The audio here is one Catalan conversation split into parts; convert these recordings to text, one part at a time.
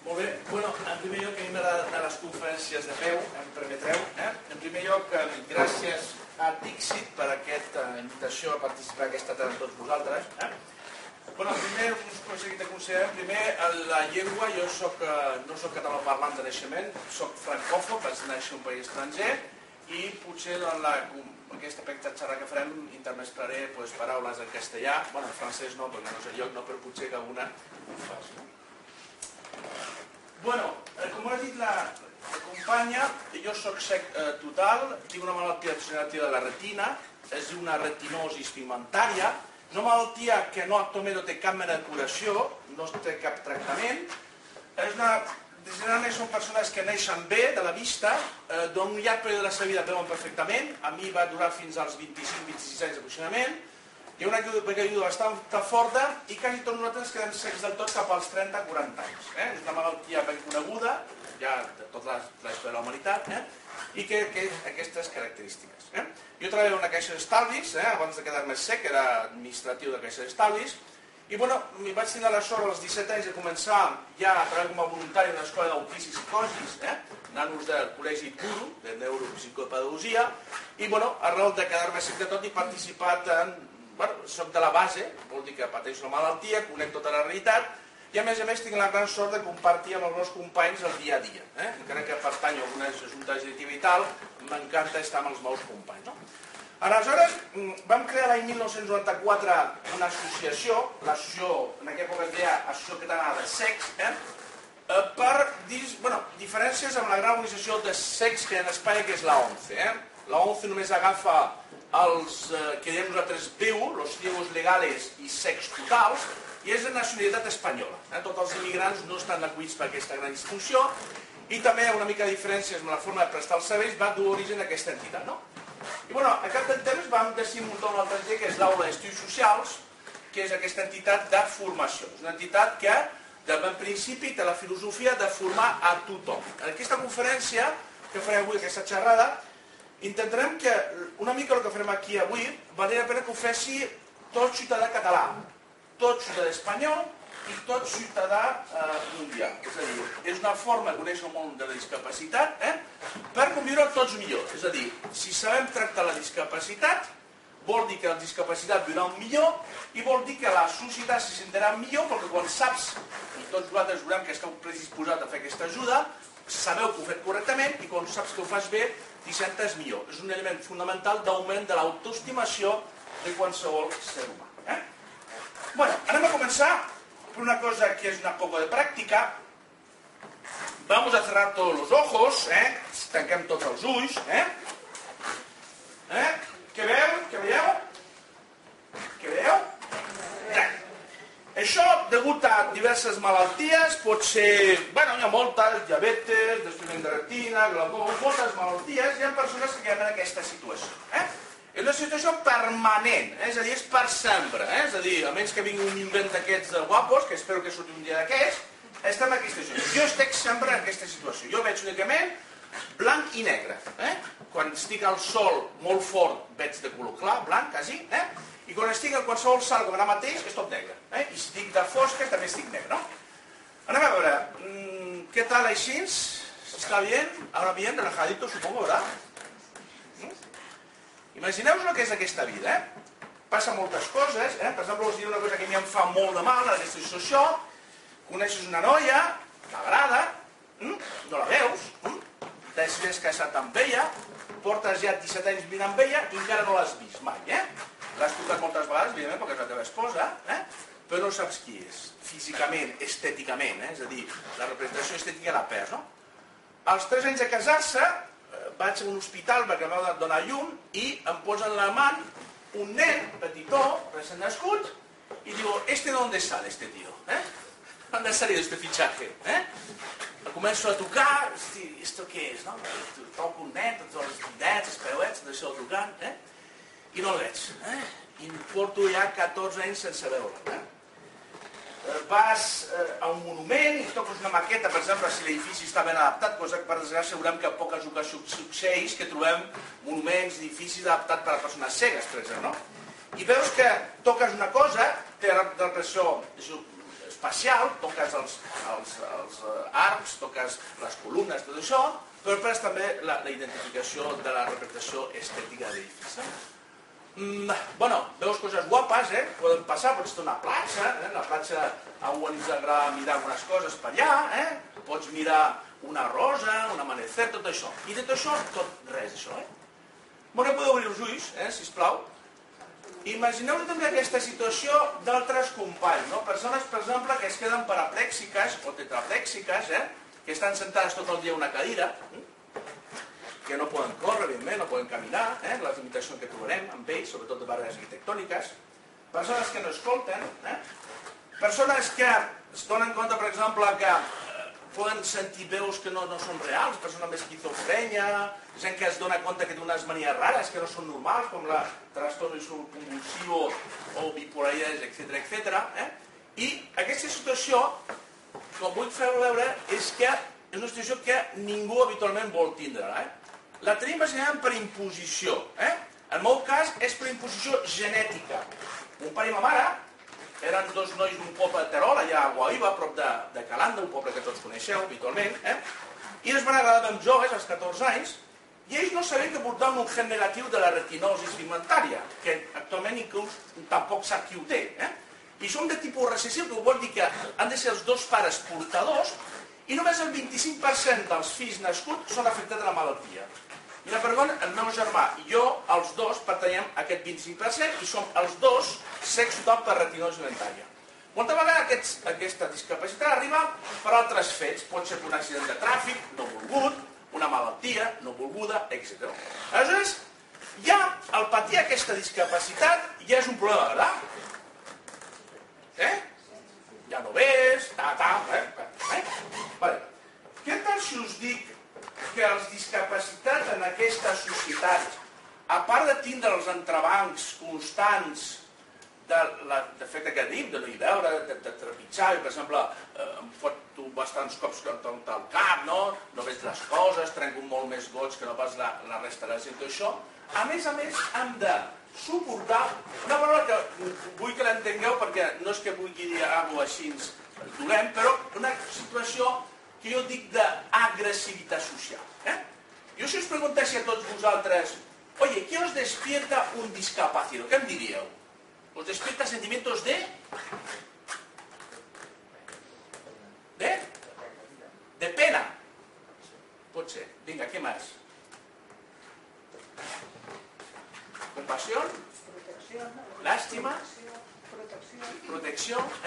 Molt bé. Bueno, en primer lloc, a mi m'agraden les conferències de peu, em permetreu. En primer lloc, gràcies a Dixit per aquesta invitació a participar aquesta tarda amb tots vosaltres. Bueno, primer, us seguit de considerar, primer, la llengua, jo no soc català parlant de naixement, soc francòfon, vaig néixer en un país estranger, i potser en aquesta petita xerrada que farem intermesclaré paraules en castellà, bueno, en francès no, perquè no és el lloc, però potser que alguna ho fas. Bueno, com ha dit la companya, jo soc cec total, tinc una malaltia degenerativa de la retina, és una retinosi pigmentària, una malaltia que actualment no té cap mena de curació, no té cap tractament. Generalment són persones que neixen bé de la vista, d'un llarg període de la seva vida veuen perfectament, a mi va durar fins als 25-26 anys aproximadament, hi ha una caiguda bastant forta i quasi tots nosaltres quedem secs del tot cap als 30-40 anys. És una malaltia ben coneguda, ja de tota la història de la humanitat, i que té aquestes característiques. Jo treballava en una caixa d'estalvis, abans de quedar-me sec, era administratiu de caixa d'estalvis, i bueno, vaig tenir la sort als 17 anys de començar ja a treballar com a voluntari en una escola d'autisme i psicosis, nanos del col·legi Puro, de neuropsicopedagogia, i bueno, arrel de quedar-me sec de tot he participat en... soc de la base, vol dir que pateixo la malaltia, conec tota la realitat, i a més tinc la gran sort de compartir amb els meus companys el dia a dia. Encara que pertany a algunes juntes directiva i tal, m'encanta estar amb els meus companys. Aleshores, vam crear l'any 1994 una associació, l'associació, en aquella època es deia Associació Catalana de Cecs, per diferències amb la gran organització de cecs que hi ha en Espanya, que és la ONCE. La ONCE només agafa els que diem nosaltres VIU, los ciegos legales i cecs totals, i és de nacionalitat espanyola. Tots els immigrants no estan acollits per aquesta gran institució, i també una mica de diferències amb la forma de prestar els serveis va dur origen a aquesta entitat. I al cap del temps vam decidir muntar una altra entitat, que és l'Aula d'Estudis Socials, que és aquesta entitat de formació. És una entitat que, de bon principi, té la filosofia de formar a tothom. En aquesta conferència que faré avui, aquesta xerrada, intentarem que una mica el que farem aquí avui valdria la pena que ho fessi tot ciutadà català, tot ciutadà espanyol i tot ciutadà mundial. És a dir, és una forma de conèixer el món de la discapacitat per conviure tots millor. És a dir, si sabem tractar la discapacitat, vol dir que la discapacitat viurà millor i vol dir que la societat se sentirà millor perquè quan saps, i tots vosaltres veurem que esteu predisposats a fer aquesta ajuda, sabeu que ho feu correctament i quan saps que ho fas bé, t'hi sentes millor. És un element fonamental d'augment de l'autoestimació de qualsevol ser humà. Anem a començar por una cosa que es una poco de práctica. Vamos a cerrar todos los ojos, tanquem tots els ulls. Què veieu? Què veieu? Què veieu? Això, degut a diverses malalties, pot ser... Hi ha moltes, diabetes, despriment de retina, glaucoma, moltes malalties, hi ha persones que queden en aquesta situació. És una situació permanent, és a dir, és per sempre. És a dir, a menys que vingui un invent d'aquests guapos, que espero que surti un dia d'aquests, estem en aquesta situació. Jo estic sempre en aquesta situació. Jo veig únicament blanc i negre. Quan estic al sol molt fort veig de color clar, blanc, quasi, i quan estic en qualsevol sal com ara mateix és tot negre. I si estic de fosca també estic negre. Anem a veure, què tal així? ¿Está bien? Ahora bien, relajadito, supongo, ¿verdad? Imagineu-vos el que és aquesta vida. Passa moltes coses. Per exemple, us diré una cosa que a mi em fa molt de mal, aquesta situació. Coneixes una noia, t'agrada, no la veus, t'has casat amb ella, portes ja 17 anys vivint amb ella i encara no l'has vist mai. L'has tocat moltes vegades, evidentment, perquè és la teva esposa, però no saps qui és, físicament, estèticament, és a dir, la representació estètica la perds. Als 3 anys de casar-se, vaig a un hospital perquè m'ha de donar llum i em posen la mà un nen, petitó, recent nascut, i digo, ¿este dónde sale, este tío? ¿Dónde ha salido este fichaje? El començo a tocar, hosti, ¿esto què és? Toco un nen, tots els didets, els peuets, deixo tocant, i no el veig. I em porto ja 14 anys sense veure. Vas a un monument i toques una maqueta, per exemple, si l'edifici està ben adaptat, cosa que per desgràcia veurem que a poques ocasions succeeix que trobem monuments, edificis adaptats per a persones cegues, per exemple. I veus que toques una cosa, té la repressió espacial, toques els arcs, toques les columnes, tot això, però després també la identificació de la representació estètica de l'edifici. Bueno, veus coses guapes, poden passar, pots estar a una platja, a la platja a algú ens agrada mirar algunes coses per allà, pots mirar una rosa, un amanecer, tot això. I de tot això, tot res, això. Bueno, podeu obrir els ulls, sisplau. Imagineu-vos també aquesta situació d'altres companys, persones, per exemple, que es queden paraplèxiques o tetraplèxiques, que estan sentades tot el dia a una cadira, que no poden córrer, evidentment, no poden caminar, les limitacions que trobarem amb ells, sobretot de barreres arquitectòniques, persones que no escolten, persones que es donen compte, per exemple, que poden sentir veus que no són reals, persones amb esquizofrènia, gent que es dona compte que té unes manies rares que no són normals, com la trastorn convulsiu o bipolaritat, etc. I aquesta situació, com vull fer veure, és que és una situació que ningú habitualment vol tindre. La tenim bàsicament per imposició. En el meu cas és per imposició genètica. Mon pare i ma mare eren dos nois d'un poble de Terol, allà a Guaiva, a prop de Calanda, un poble que tots coneixeu habitualment, i es van agradar amb joves, als 14 anys, i ells no sabien que portaven un gen negatiu de la retinosi pigmentària, que actualment inclús tampoc sap qui ho té. I som de tipus recessiu, que vol dir que han de ser els dos pares portadors, i només el 25% dels fills nascuts són afectats de la malaltia. I la pergona, el meu germà i jo, els dos, pertanyem a aquest 25% i som els dos sex total per retinosi pigmentària. Moltes vegades aquesta discapacitat arriba per altres fets. Pot ser per un accident de tràfic no volgut, una malaltia no volguda, etc. Aleshores, ja el patir aquesta discapacitat ja és un problema, ¿verdad? Ja no ves, Vale. Què tal si us dic que els discapacitats en aquesta societat, a part de tindre els entrebancs constants de l'efecte que dic, de no hi veure, de trepitjar, per exemple, em foto bastants cops contra el cap, no veig les coses, trenco molt més gots que no pas la resta de la gent, tot això. A més, hem de suportar una paraula que vull que l'entengueu perquè no és que vulgui dir alguna cosa així dolent, però una situació que jo dic d'agressivitat social. Jo si us preguntessi a tots vosaltres, oye, ¿qué os despierta un discapacitado? ¿Qué em diríeu? ¿Os despierta sentimientos de? De pena. Pot ser. Vinga, què més? Compasión, lástima, protecció.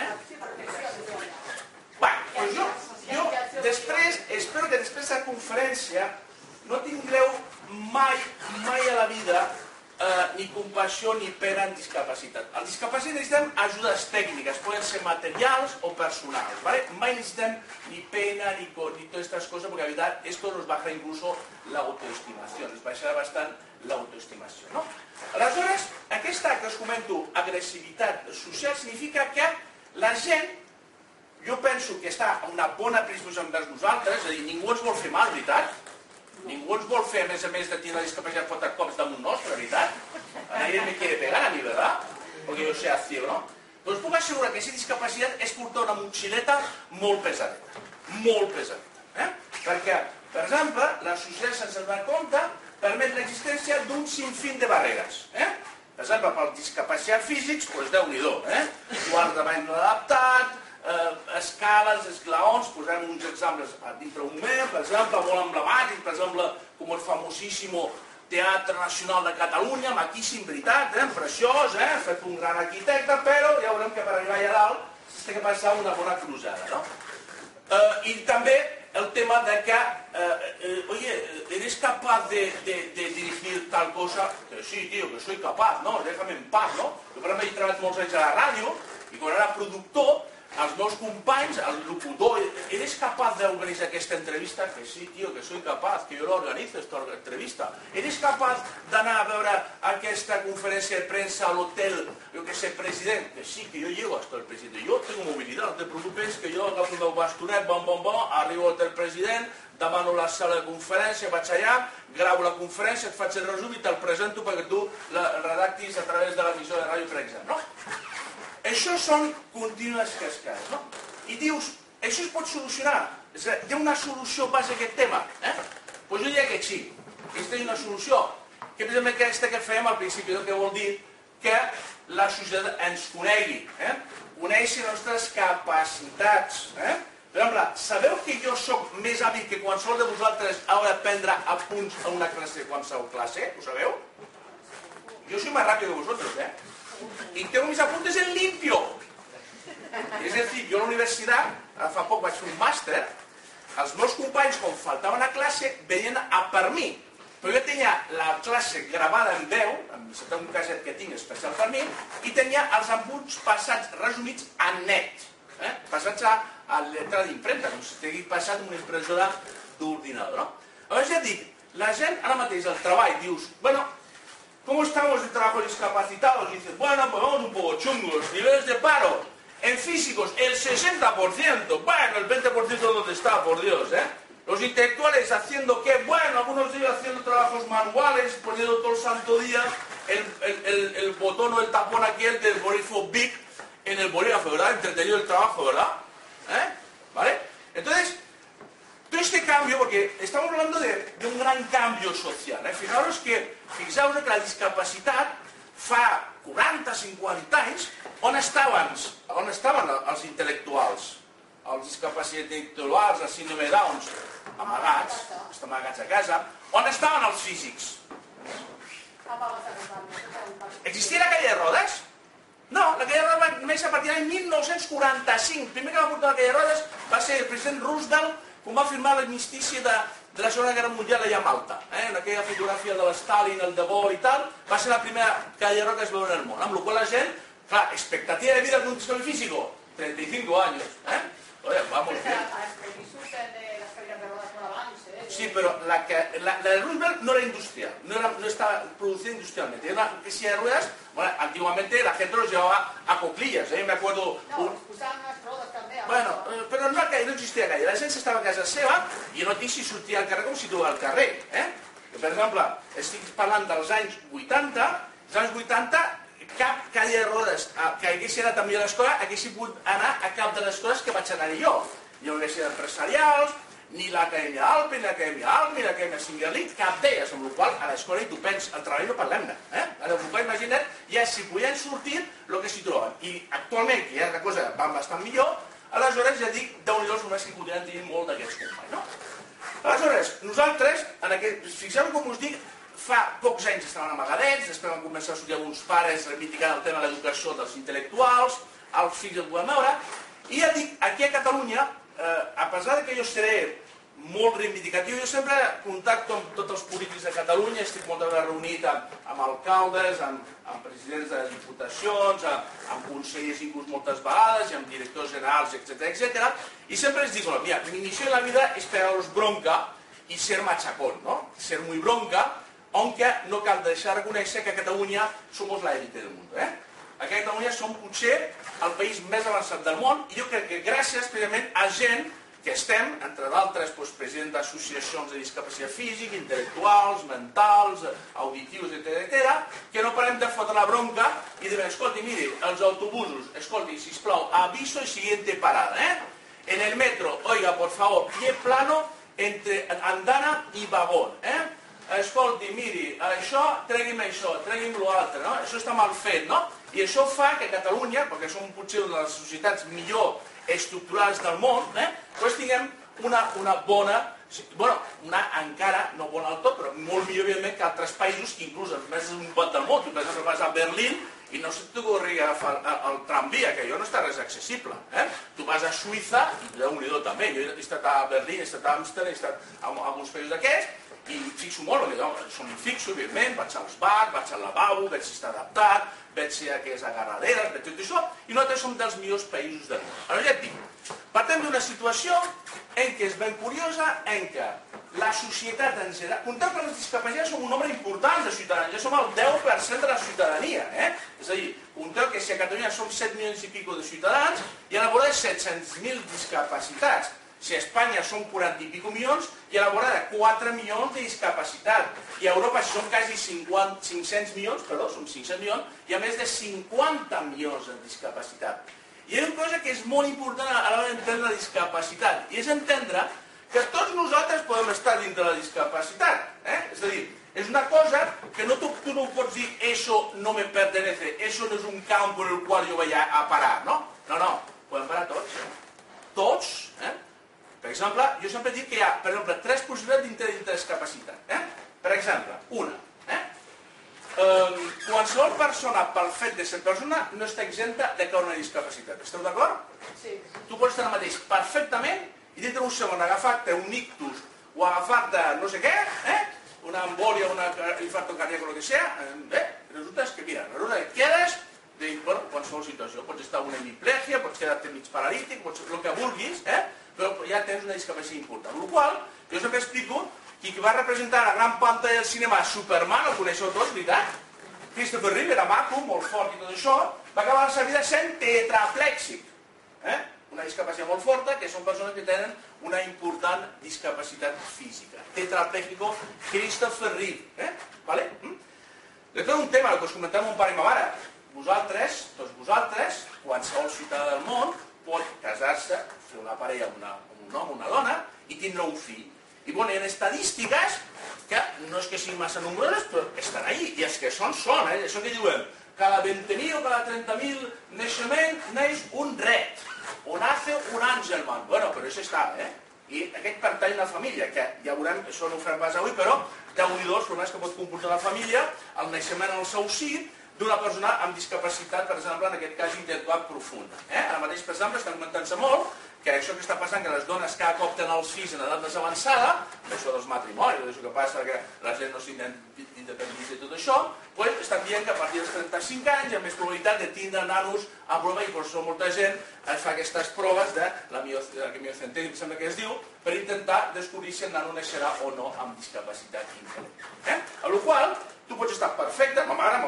Doncs jo després, espero que després de la conferència no tingueu mai a la vida ni compassió ni pena en discapacitat. En discapacitat necessitem ajudes tècniques, poden ser materials o personals. Mai necessitem ni pena ni totes aquestes coses, perquè la veritat esto nos baja incluso la autoestimació, nos baixarà bastant l'autoestimació. Aleshores, aquesta que us comento, agressivitat social, significa que la gent, jo penso que està a una bona predisposició envers nosaltres, és a dir, ningú ens vol fer mal, veritat? Ningú ens vol fer, a més de tenir la discapacitat, fotre cops damunt nostre, veritat? A nadie me quiere pegar a mi, ¿verdad? Porque yo sea ciego, ¿no? Doncs puc assegurar que aquesta discapacitat és portar una motxileta molt pesadeta. Molt pesadeta. Perquè, per exemple, la societat sense donar compte permet l'existència d'un sinfín de barreres. Per exemple, pels discapacitats físics, doncs Déu-n'hi-do. Quart de bany no adaptat, escales, esglaons, posarem uns exemples dintre un moment, per exemple, molt emblemàtic, per exemple, com el famosíssimo Teatre Nacional de Catalunya, maquíssim, veritat, preciós, fet un gran arquitecte, però ja veurem que per arribar allà dalt s'ha de passar una bona cruzada. I també el tema de que, oye, ¿eres capaz de dirigir tal cosa? Que sí, tío, que soy capaz, no, déjame en paz, no? Jo, per exemple, he treballat molts anys a la ràdio i quan era productor, els meus companys, el locutor, ¿eres capaz de organizar aquesta entrevista? Que sí, tío, que soy capaz, que yo lo organizo, esta entrevista. ¿Eres capaz d'anar a veure aquesta conferència de premsa a l'hotel, jo que sé, president? Que sí, que yo llego hasta el presidente. Yo tengo movilidad, no te preocupes, que jo agafo el meu bastonet, arribo al hotel president, demano la sala de conferència, vaig allà, gravo la conferència, et faig el resum i te'l presento perquè tu la redactis a través de l'emissió de ràdio, per exemple. Això són contínues cascades, no? I dius, això es pot solucionar? Hi ha una solució base a aquest tema? Doncs jo diria que sí, aquesta és una solució, que precisament aquesta que fèiem al principi, que vol dir que la societat ens conegui, coneixi les nostres capacitats. Per exemple, sabeu que jo sóc més hàbil que qualsevol de vosaltres a l'hora de prendre apunts a una classe, qualsevol classe? Ho sabeu? Jo soy más rápido que vosotros, y tengo mis apuntes en limpio. És a dir, jo a la universitat, fa poc vaig fer un màster, els meus companys, quan faltaven a classe, venien a per mi. Però jo tenia la classe gravada en veu, amb un caset que tinc especial per mi, i tenia els apunts passats, resumits en net, passats a letra d'impremta, com si t'hagués passat una impressora d'ordinador. Llavors ja dic, la gent ara mateix al treball dius, bueno, ¿cómo estamos de trabajo discapacitados? Y dices, bueno, pues vamos un poco chungos, niveles de paro. En físicos, el 60%, bueno, el 20% ¿dónde está, por Dios, Los intelectuales haciendo qué, bueno, algunos de ellos haciendo trabajos manuales, poniendo todo el santo día el botón o el tapón aquel del bolígrafo Bic en el bolígrafo, ¿verdad? Entretenido el trabajo, ¿verdad? ¿Vale? Entonces, todo este cambio, porque estamos hablando de un gran cambio social, Fijaos que la discapacitat fa 40-50 anys, on estaven els intel·lectuals? Els discapacitats intel·lectuals, la síndrome de Downs, amagats a casa. On estaven els físics? Existia la cadira de rodes? No, la cadira de rodes va néixer a partir de l'any 1945. El primer que va portar la cadira de rodes va ser el president Roosevelt, quan va firmar l'armistici de la Segona Guerra Mundial allà a Malta. En aquella fotografia de l'Stalin, el De Gaulle i tal, va ser la primera cadira de rodes que es veu en el món. Amb la qual la gent, clar, expectativa de vida d'un discapacitat físico, 35 años. Oye, vamos bien. Sí, pero la de Roosevelt no era industrial, no estaba producida industrialmente. Era una silla de ruedas, bueno, antiguamente la gente los llevaba a coclillas, me acuerdo... No, usaven unes rodes també. Bueno, però no existia gaire, la gent estava a casa seva i no tinc si sortia al carrer com si trobava al carrer. Per exemple, estic parlant dels anys 80, cap cadira de rodes que haguessi anat amb mi a l'escola haguessi pogut anar a cap de les escoles que vaig anar jo. Ni universitats empresarials, ni l'Acadèmia Alpe, ni l'Acadèmia Alp, ni l'Acadèmia Singalit, cap d'elles, amb la qual a l'escola hi tu penses, al treball no parlem-ne. Amb la qual imagina't ja si podien sortir el que s'hi troben. I actualment, que ja la cosa va bastant millor, aleshores ja dic, déu-n'hi-do els només que podrien tenir molt d'aquests companys. Aleshores, nosaltres, fixeu com us dic, fa pocs anys estaven amagadets, després van començar a sortir alguns pares reivindicant el tema de l'educació dels intel·lectuals, els fills el podem veure, i ja dic, aquí a Catalunya, a pesar que jo seré molt reivindicatiu, jo sempre contacto amb tots els polítics de Catalunya, estic moltes vegades reunit amb alcaldes, amb presidents de diputacions, amb consellers inclús moltes vegades, i amb directors generals, etc. Y siempre les digo, mira, mi misión en la vida es pegaros bronca y ser machacón, ¿no? Ser muy bronca, aunque no cal deixar de reconèixer que a Catalunya somos la élite del mundo, A Catalunya som potser el país més avançat del món i jo crec que gràcies precisament a gent que estem, entre d'altres, president d'associacions de discapacitat física, intel·lectuals, mentals, auditius, etc., que no parem de fotre la bronca i dir, escolti, miri, els autobusos, escolti, sisplau, aviso y siguiente parada, En el metro, oiga, por favor, pie plano entre andana i vagón, Escolti, miri, això, tregui'm l'altre, no? Això està mal fet, no? I això fa que Catalunya, perquè som potser una de les societats millor estructurals del món, doncs tinguem una bona, encara no bona del tot, però molt millor, evidentment, que altres països, que inclús els més desenvolupats del món. Tu, per exemple, vas a Berlín i no se t'ocorri agafar el tramvia, que allò no està res accessible. Tu vas a Suïssa, i Déu-n'hi-do també, jo he estat a Berlín, he estat a Amsterdam, he estat a alguns països d'aquests, i fixo molt, perquè jo som fixo, evidentment, vaig als bars, vaig al lavabo, veig si està adaptat, veig si hi ha aquelles agarraderes, veig tot això, i nosaltres som dels millors països del món. Ara ja et dic, partem d'una situació en què és ben curiosa, en què la societat en general, comptem que les discapacitats som un nombre important de ciutadans, ja som el 10% de la ciutadania, És a dir, comptem que si a Catalunya som 7 milions i pico de ciutadans, hi ha a la vora de 700.000 discapacitats. Si a Espanya són 40 i pico milions, hi ha a la vora de 4 milions de discapacitat. I a Europa són quasi 500 milions, hi ha més de 50 milions de discapacitat. hi ha una cosa que és molt important a l'hora d'entendre la discapacitat, i és entendre que tots nosaltres podem estar dintre la discapacitat. És a dir, és una cosa que tu no pots dir eso no me pertenece, eso no és un campo en el qual jo vaig a parar, no? No, podem parar tots. Tots. Per exemple, jo sempre dic que hi ha, per exemple, 3 possibilitats dintre de discapacitat. Per exemple, una. Qualsevol persona, pel fet de ser persona, no està exempta de caure una discapacitat. Esteu d'acord? Sí. Tu pots estar ara mateix perfectament i dintre un segon agafar-te un ictus o agafar-te no sé què, una embòlia, un infarto cardíac o el que sea, resulta que, mira, resulta que quedes de qualsevol situació. Pots estar una hemiplegia, pots quedar-te mig paralític, pots el que vulguis, però ja tens una discapacitat important. Amb la qual cosa, jo sempre explico que qui va representar a la gran pantalla del cinema Superman, el coneixeu tots, veritat? Christopher Reeve era maco, molt fort i tot això, va acabar la seva vida sent tetraplèxic. Una discapacitat molt forta, que són persones que tenen una important discapacitat física. Tetraplèxico Christopher Reeve. Després un tema que us comentava mon pare i ma mare. Vosaltres, tots vosaltres, qualsevol ciutadà del món, pot casar-se, fer una parella amb un home o una dona i tindre un fill. I hi ha estadístiques que no és que siguin massa nombroses, però estan allí. I els que són, això que diuen, cada 20.000 o cada 30.000 naixements neix un ret, o nace un àngelman. Bueno, però això està, I aquest pertany a una família, que ja veurem, això no ho farem pas avui, però déu-n'hi-do els problemes que pot comportar la família, el naixement en el seu si, d'una persona amb discapacitat, per exemple, en aquest cas intel·lectual profunda. Ara mateix, per exemple, estan comentant-se molt que això que està passant, que les dones cada cop tenen els fills en edat més avançada, això dels matrimonis, això que passa, que la gent no s'independitza i tot això, doncs estan dient que a partir dels 35 anys hi ha més probabilitat de tindre nanos a prova, i per això molta gent fa aquestes proves de la miocentèsia, em sembla que es diu, per intentar descobrir si el nano naixerà o no amb discapacitat intel·lectual. Amb la qual cosa, tu pots estar perfecte, ma mare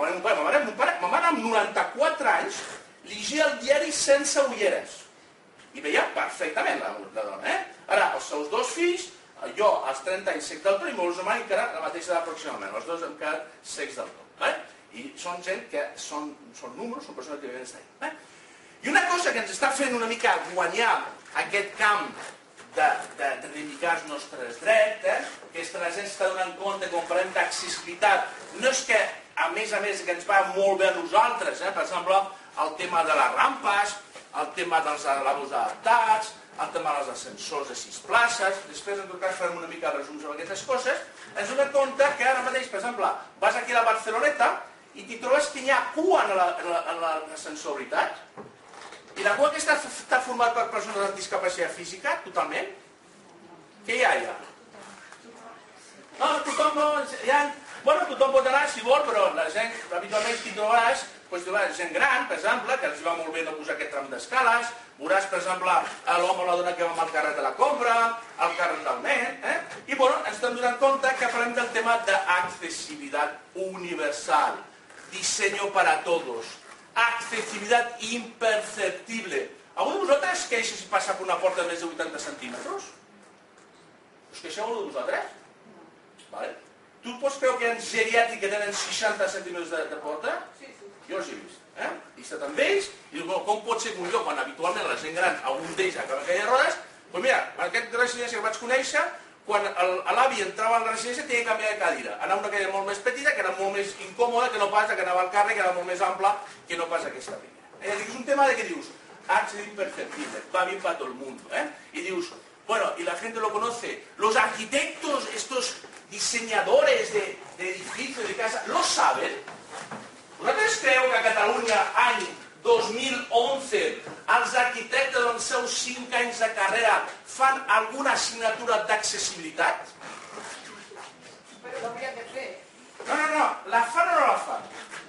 amb 94 anys llegia el diari sense ulleres. I veia perfectament la dona. Ara, els seus 2 fills, jo als 30 anys sec del tot i molts germans encara la mateixa edat aproximadament. Els 2 hem quedat secs del tot. I són gent que són números, són persones que viuen estar allà. I una cosa que ens està fent una mica guanyar aquest camp de reivindicar els nostres drets, que és que la gent s'està donant compte quan parlem d'accessibilitat, no és que a més que ens va molt bé a nosaltres, per exemple, el tema de les rampes, el tema dels lavabos adaptats, el tema dels ascensors de 6 places, després en tot cas farem una mica de resums sobre aquestes coses, ens donem compte que ara mateix, per exemple, vas aquí a la Barceloneta i t'hi trobes que hi ha cua en l'ascensor, veritat? I la cua aquesta està format per persones amb discapacitat física, totalment? Què hi ha allà? No, tothom pot anar si vol, però la gent habitualment t'hi trobaràs gent gran, per exemple, que els va molt bé no posar aquest tram d'escales, veuràs, per exemple, l'home o la dona que va amb el carret de la compra, el carret del nen, i ens estem donant compte que parlem del tema d'accessibilitat universal, diseño para todos, accesibilidad imperceptible. Algú de vosaltres es queixa si passa per una porta de més de 80 centímetres? Us queixeu algú de vosaltres? Vale. Tu pots creure que hi ha geriàtrics que tenen 60 centímetres de porta? Sí. Jo els he vist. I he estat amb ells i dic, com pot ser que un lloc quan habitualment la gent gran, algun d'ells acaba aquelles rodes, doncs mira, en aquest residència que vaig conèixer, quan l'avi entrava a la residència tenia que canviar de cadira. Anava una cadira molt més petita, que era molt més incòmoda, que no pas que anava al carrer, que era molt més ampla, que no pas aquesta primera. És un tema de que dius, accés imperceptible, va bien para todo el mundo. Y dius, bueno, y la gente lo conoce, los arquitectos, estos diseñadores de edificios, de casa, ¿lo saben? ¿Vosaltres creu que a Catalunya, any 2011, els arquitectes dels seus 5 anys de carrera fan alguna assignatura d'accessibilitat? Però l'hauria de fer. No, la fan o no la fan?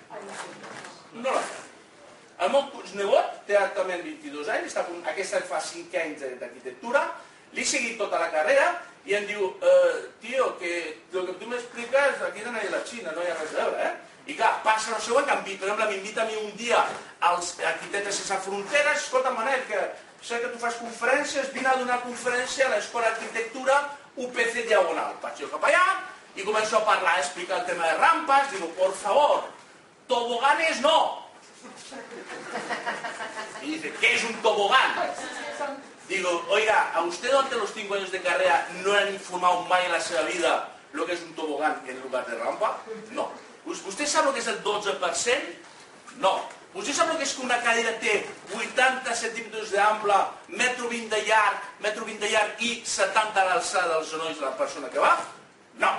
No la fan. El meu nebot té actualment 22 anys, aquesta fa 5 anys d'arquitectura, li he seguit tota la carrera i em diu, tio, que el que tu m'expliques aquí de la Xina, no hi ha res a veure, I clar, passa el següent, que per exemple m'invita a mi un dia als Arquitectes Sense Fronteres, escolta Manel, que sé que tu fas conferències, vine a donar conferència a l'Escola d'Arquitectura UPC Diagonal. Vaig jo cap allà i començo a parlar, a explicar el tema de rampes, digo, por favor, toboganes no. I Y dice, ¿qué es un tobogán? Digo, oiga, ¿a usted durante los 5 años de carrera no han informado mai en la seva vida lo que es un tobogán en lugar de rampa? No. ¿Usted sabe lo que es el 12%? No. ¿Usted sabe lo que és que una cadira té 80 centímetres d'ample, 1,20 m de llarg, 1,20 m de llarg i 70 a l'alçada dels genolls de la persona que va? No.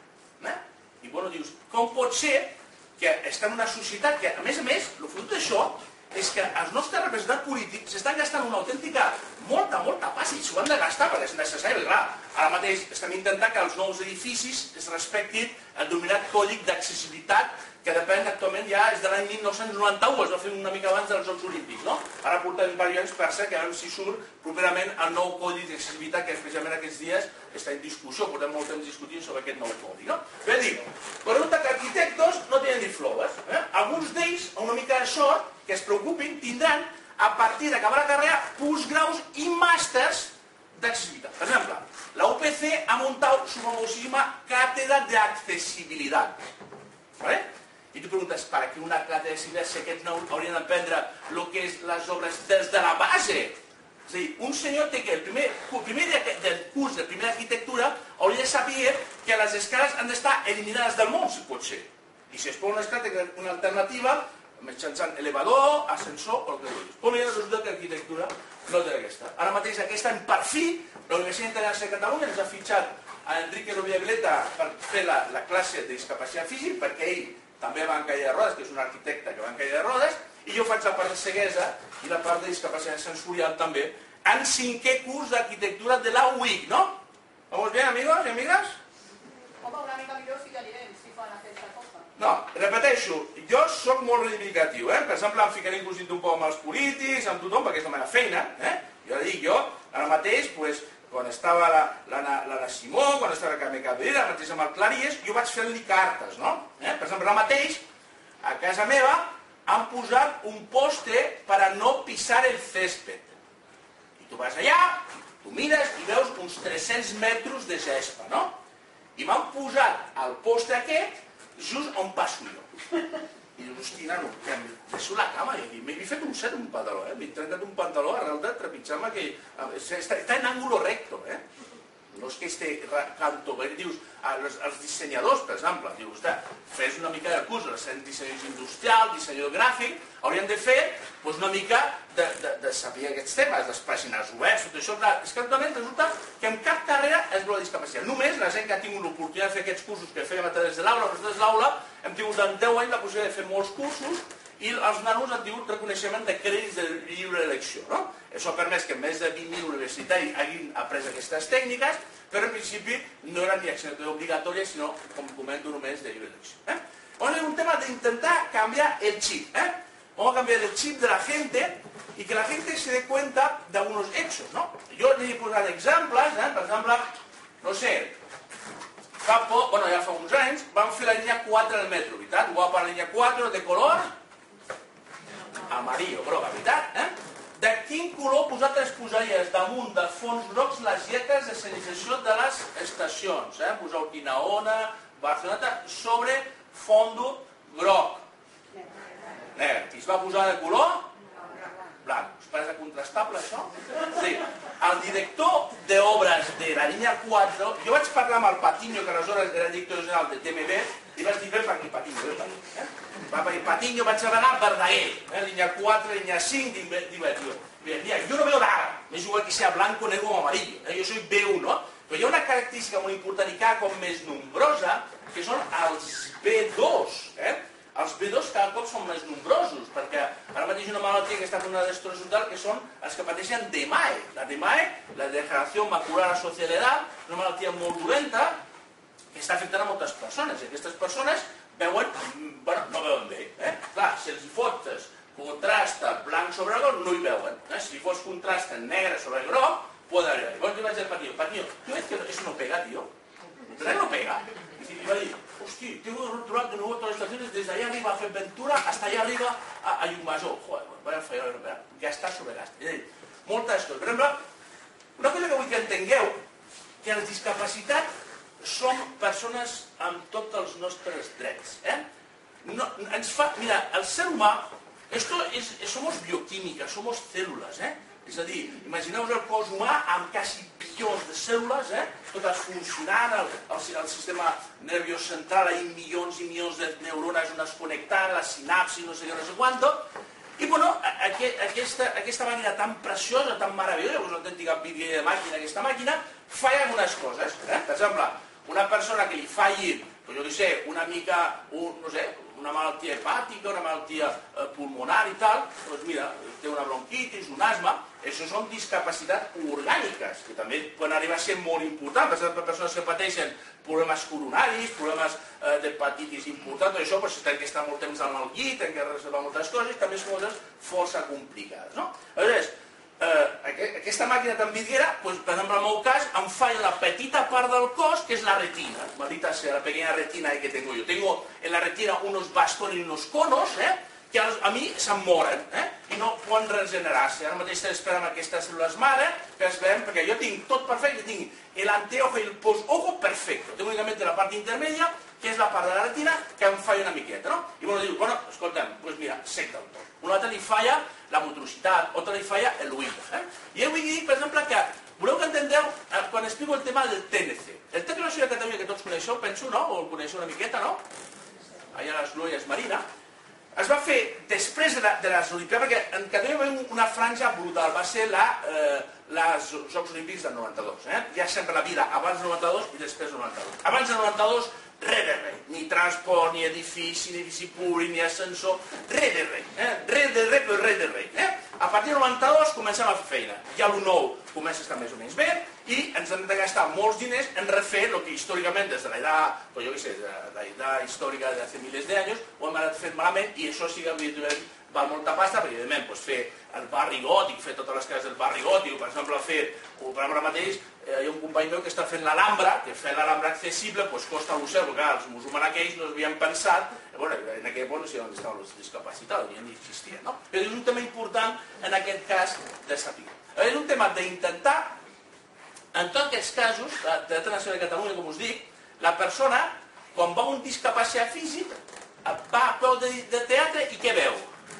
I bueno, dius, com pot ser que estem en una societat que, a més, el fruit d'això és que els nostres representants polítics s'estan gastant una autèntica molta pasta i s'ho han de gastar perquè és necessari. Clar, ara mateix estem intentant que els nous edificis es respectin el denominat còdic d'accessibilitat que depèn actualment ja és de l'any 1991, es va fer una mica abans dels Jocs Olímpics, no? Ara portem diversos anys per ser que veurem si surt properament el nou codi d'accessibilitat que especialment aquests dies està en discussió, portem molt temps discutint sobre aquest nou codi, no? Bé, dic, però resulta que arquitectos no tenen ni flores. Alguns d'ells, una mica de sort, que es preocupin, tindran, a partir d'acabar la carrera, postgraus i màsters d'accesibilitat. Per exemple, la UPC ha muntat su famosísima cátedra de accesibilidad. ¿Vale? I tu preguntes, per què una cátedra d'accessibilitat si aquests no haurien d'aprendre el que és les obres des de la base? És a dir, un senyor té que el primer dia del curs de primera arquitectura hauria de saber que les escales han d'estar eliminades del món, si pot ser. I si es posa una escala, una alternativa, mitjançant elevador, ascensor o el que vulguis. Però ja resulta que l'arquitectura no té aquesta. Ara mateix aquesta en per fi, la Universitat Internacional de Catalunya ens ha fitxat a Enrique Roviagleta per fer la classe de discapacitat física, perquè ell també va en calle de rodes, que és un arquitecte que va en calle de rodes, i jo faig la part de ceguesa i la part de discapacitat sensorial també, en 5è curs d'arquitectura de la UIC, ¿no? ¿Vamos bien, amigos y amigas? Home, una mica millor si anirem, si fan aquesta cosa. No, repeteixo, jo sóc molt reivindicatiu, Per exemple, em ficaré inclús un poc amb els polítics, amb tothom, perquè és la meva feina, Jo dic, ara mateix, quan estava l'Anna Simó, quan estava el Carme Cabrera, ara mateix amb el Claries, jo vaig fer-li cartes, no? Per exemple, ara mateix, a casa meva, han posat un poste per a no pisar el césped. I tu vas allà, tu mires i veus uns 300 metres de gespa, no? I m'han posat el poste aquest just on passo jo. I dius, hosti, nano, que em deixo la cama. I m'he fet un set un pantaló, M'he trencat un pantaló arrel de trepitjar-me que... Està en ángulo recto, No és que esté canto, perquè dius, els dissenyadors, per exemple, dius, fes una mica de curs, dissenyador industrial, dissenyador gràfic, haurien de fer una mica de saber aquests temes, les pàgines web, tot això. És que actualment resulta que en cap carrera es veu la discapacitat. Només la gent que ha tingut l'oportunitat de fer aquests cursos que fèiem a través de l'aula, des de l'aula, hem tingut en 10 anys la possibilitat de fer molts cursos i els nanos han tingut reconeixement de crèdits de lliure elecció. Això ha permès que més de 20.000 universitaris hagin après aquestes tècniques, però en principi no era ni assignatura obligatòria, sinó, com comento, només de lliure elecció. Ahora es un tema de intentar cambiar el chip. Vamos a cambiar el chip de la gente y que la gente se dé cuenta de algunos hechos, ¿no? Yo les he posat exemples, per exemple, no sé, ja fa uns anys van fer la línia 4 del metro, veritat? Guapa la línia 4 de color amarillo, groga, veritat? De quin color vosaltres posaries damunt de fons grocs les lletres de senyalització de les estacions? Poseu Quinaona, Barcelona, sobre fondo groc. Negre. I es va posar de color? Blanc. Us pareix contrastable, això? Sí. El director d'obres de la línia 4, jo vaig parlar amb el Patiño, que aleshores era director general de TMB, i vaig dir, ven per aquí, Patiño, ven per aquí. Va per Patiño, vaig a veure Verdaguer, línia 4, línia 5, mira, jo no veo nada, m'és igual que sea blanco, negro o amarillo, jo soy B1, no? Però hi ha una característica molt important i cada cop més nombrosa, que són els B2, Els B2 cada cop són més nombrosos, perquè ara mateix una malaltia que està fent una destrossió total que són els que pateixen DMAE. La DMAE, la degeneració macular asociada a l'edat, una malaltia molt dolenta que està afectant a moltes persones. I aquestes persones veuen, no veuen bé. Clar, si els fotes contrasta blanc sobre groc, no hi veuen. Si fos contrasta negre sobre groc, poden arribar. Llavors li vaig dir al Patiño, tu veus que això no pega, tio? ¿Verdad que no pega? Y va a decir, hostia, tengo que controlar de nuevo todas las estaciones desde allá arriba a Fuerteventura hasta allá arriba a Llucmajor. Joder, vaya fallar, gastar sobre gastar. És a dir, moltes coses. Per exemple, una cosa que vull que entengueu, que la discapacitat som persones amb tots els nostres drets. Mira, el ser humà somos bioquímica, somos cèl·lules, és a dir, imagineu-vos el cos humà amb quasi bilions de cèl·lules, totes funcionant, el sistema nerviós central, hi ha milions i milions de neurones unes connectades, la sinapsi, no sé què, no sé quanto, i bueno, aquesta màquina tan preciosa, tan meravellosa, una autèntica de màquina, aquesta màquina, falla algunes coses. Per exemple, una persona que li falli, jo què sé, una mica, no sé, una malaltia hepàtica, una malaltia pulmonar i tal, doncs mira, té una bronquitis, un asma, això són discapacitats orgàniques, que també poden arribar a ser molt importants. Per exemple, persones que pateixen problemes coronaris, problemes d'hepatitis importants, tot això, doncs tenen que estar molt temps al llit, tenen que reservar moltes coses, també són coses força complicades, no? Aleshores, aquesta màquina tan vidriera, per exemple, en el meu cas, em falla la petita part del cos, que és la retina, maldita sea, la pequeña retina que tengo yo. Tengo en la retina unos bastones y unos conos, que a mi se'm moren, i no poden regenerar-se. Ara mateix estem esperant aquestes cèl·lules mare, que es veuen, perquè jo tinc tot perfecte, tinc el anteojo i el postojo perfecto. Tengo únicamente la part intermedia, que és la part de la retina, que em falla una miqueta, no? I bueno, diu, bueno, escolta'm, doncs mira, sec del tot. Un altre li falla la motoricitat, otro li falla l'oït. I jo vull dir, per exemple, que voleu que entendeu, quan explico el tema del TNC. El Tecnologia de Catalunya, que tots coneixeu, penso, no? O el coneixeu una miqueta, no? Allà a les Glòries Marina. Es va fer després de les Olimpiades, perquè en Catalunya va haver una franja brutal, va ser els Jocs Olímpics del 92. Hi ha sempre la vida abans del 92 i després del 92. Abans del 92, res de res. Ni transport, ni edifici públic, ni ascensor, res de res. Res de res, però res de res. A partir del 92 comencem a fer feina. Ja el nou comença a estar més o menys bé i ens hem de gastar molts diners en refer el que històricament des de l'edat, jo què sé, de l'edat històrica de fa milers d'anys ho hem anat fent malament i això sí que evidentment val molta pasta perquè evidentment fer el barri gòtic, fer totes les cases del barri gòtic, per exemple ara mateix hi ha un company meu que està fent l'Alhambra, que fer l'Alhambra accessible costa l'ocel, perquè els musulmans aquells no havien pensat, en aquell punt no sé on estaven els discapacitats, ni existien, no? Però és un tema important en aquest cas de saber. És un tema d'intentar, en tots aquests casos, de Teatre Nacional de Catalunya, com us dic, la persona, quan va un discapacitat físic, va a peu de teatre i què veu?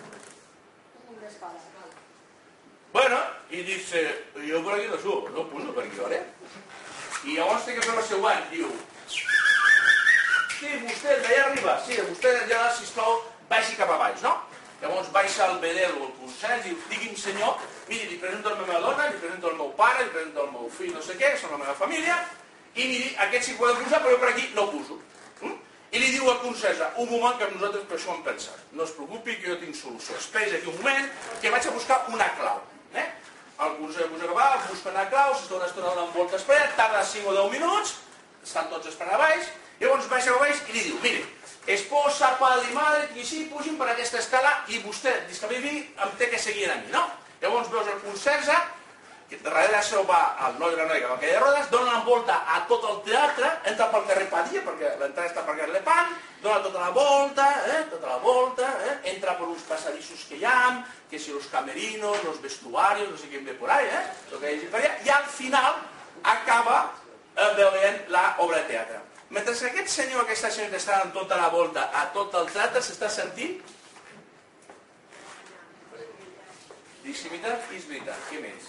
Bueno, i dice, jo per aquí no subo, no pujo per aquí, ¿vale? I llavors té que fer el següent, diu, sí, vostè d'allà arriba, sí, vostè d'allà, sisplau, baixi cap a baix, no? Llavors baixa el bedel o el consell i diu, digui'm senyor, miri, li presento la meva dona, li presento el meu pare, li presento el meu fill, no sé què, són la meva família, i miri, aquest sí que pot posar, però jo per aquí no pujo. I li diu a Concesa, un moment que nosaltres per això hem pensat, no es preocupi que jo tinc solució, esperi aquí un moment que vaig a buscar una clau. El Concesa puja cap a baix, busca una clau, s'està una estona donant voltes per allà, tarda 5 o 10 minuts, estan tots esperant a baix, llavors baixa a baix i li diu, mire, esposa, padre i madre, que sí, pugin per aquesta escala i vostè, discapacitat, em té que seguir a mi, no? Llavors veus el Concesa, que darrere seu va el noi i la noia que va caure de rodes, dona la volta a tot el teatre, entra pel carrer Padilla, perquè l'entrada està pel carrer Lepant, dona tota la volta, entra per uns passadissos que hi ha, que si los camerinos, los vestuarios, no sé què ve por ahí, lo que hi ha per allà, i al final acaba veient l'obra de teatre. Mentre que aquest senyor, aquesta senyora que està en tota la volta a tot el teatre, s'està sentint dissimitat i és veritat. Què més?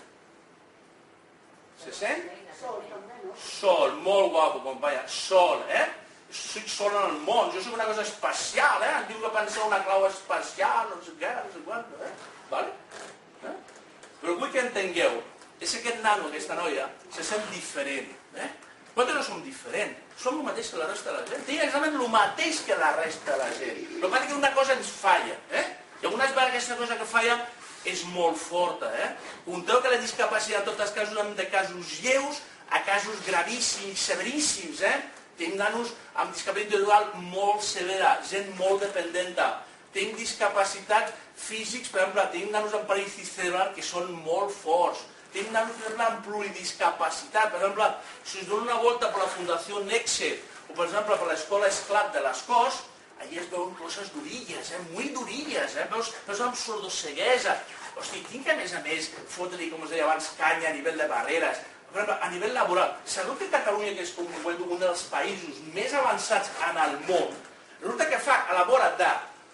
Se sent? Sol, molt guapo, companya. Sol, Soc sol en el món, jo soc una cosa especial, em diu que pensar una clau especial, no sé què, no sé quant, Vale? Però vull que entengueu, és aquest nano, aquesta noia, se sent diferent, Nosaltres no som diferents, som el mateix que la resta de la gent, tenim exactament el mateix que la resta de la gent. El que passa és que una cosa ens falla, i algunes vegades aquesta cosa que falla és molt forta, Compteu que la discapacitat, en tots els casos, hem de casos lleus a casos gravíssims, severíssims, Tenim nanos amb discapacitat individual molt severa, gent molt dependenta. Tenim discapacitats físics, per exemple, tenim nanos amb paràlisi cerebral que són molt forts. Tenim nanos, per exemple, amb pluridiscapacitat. Per exemple, si us dono una volta per la Fundació Nexe o, per exemple, per l'escola Esclat de les Corts, allí es veuen coses durilles, molt durilles, veus amb sordoceguesa. Hosti, tinc a més fotre-li, com us deia abans, canya a nivell de barreres. Per exemple, a nivell laboral, sabeu que Catalunya, que és un dels països més avançats en el món, resulta que elabora de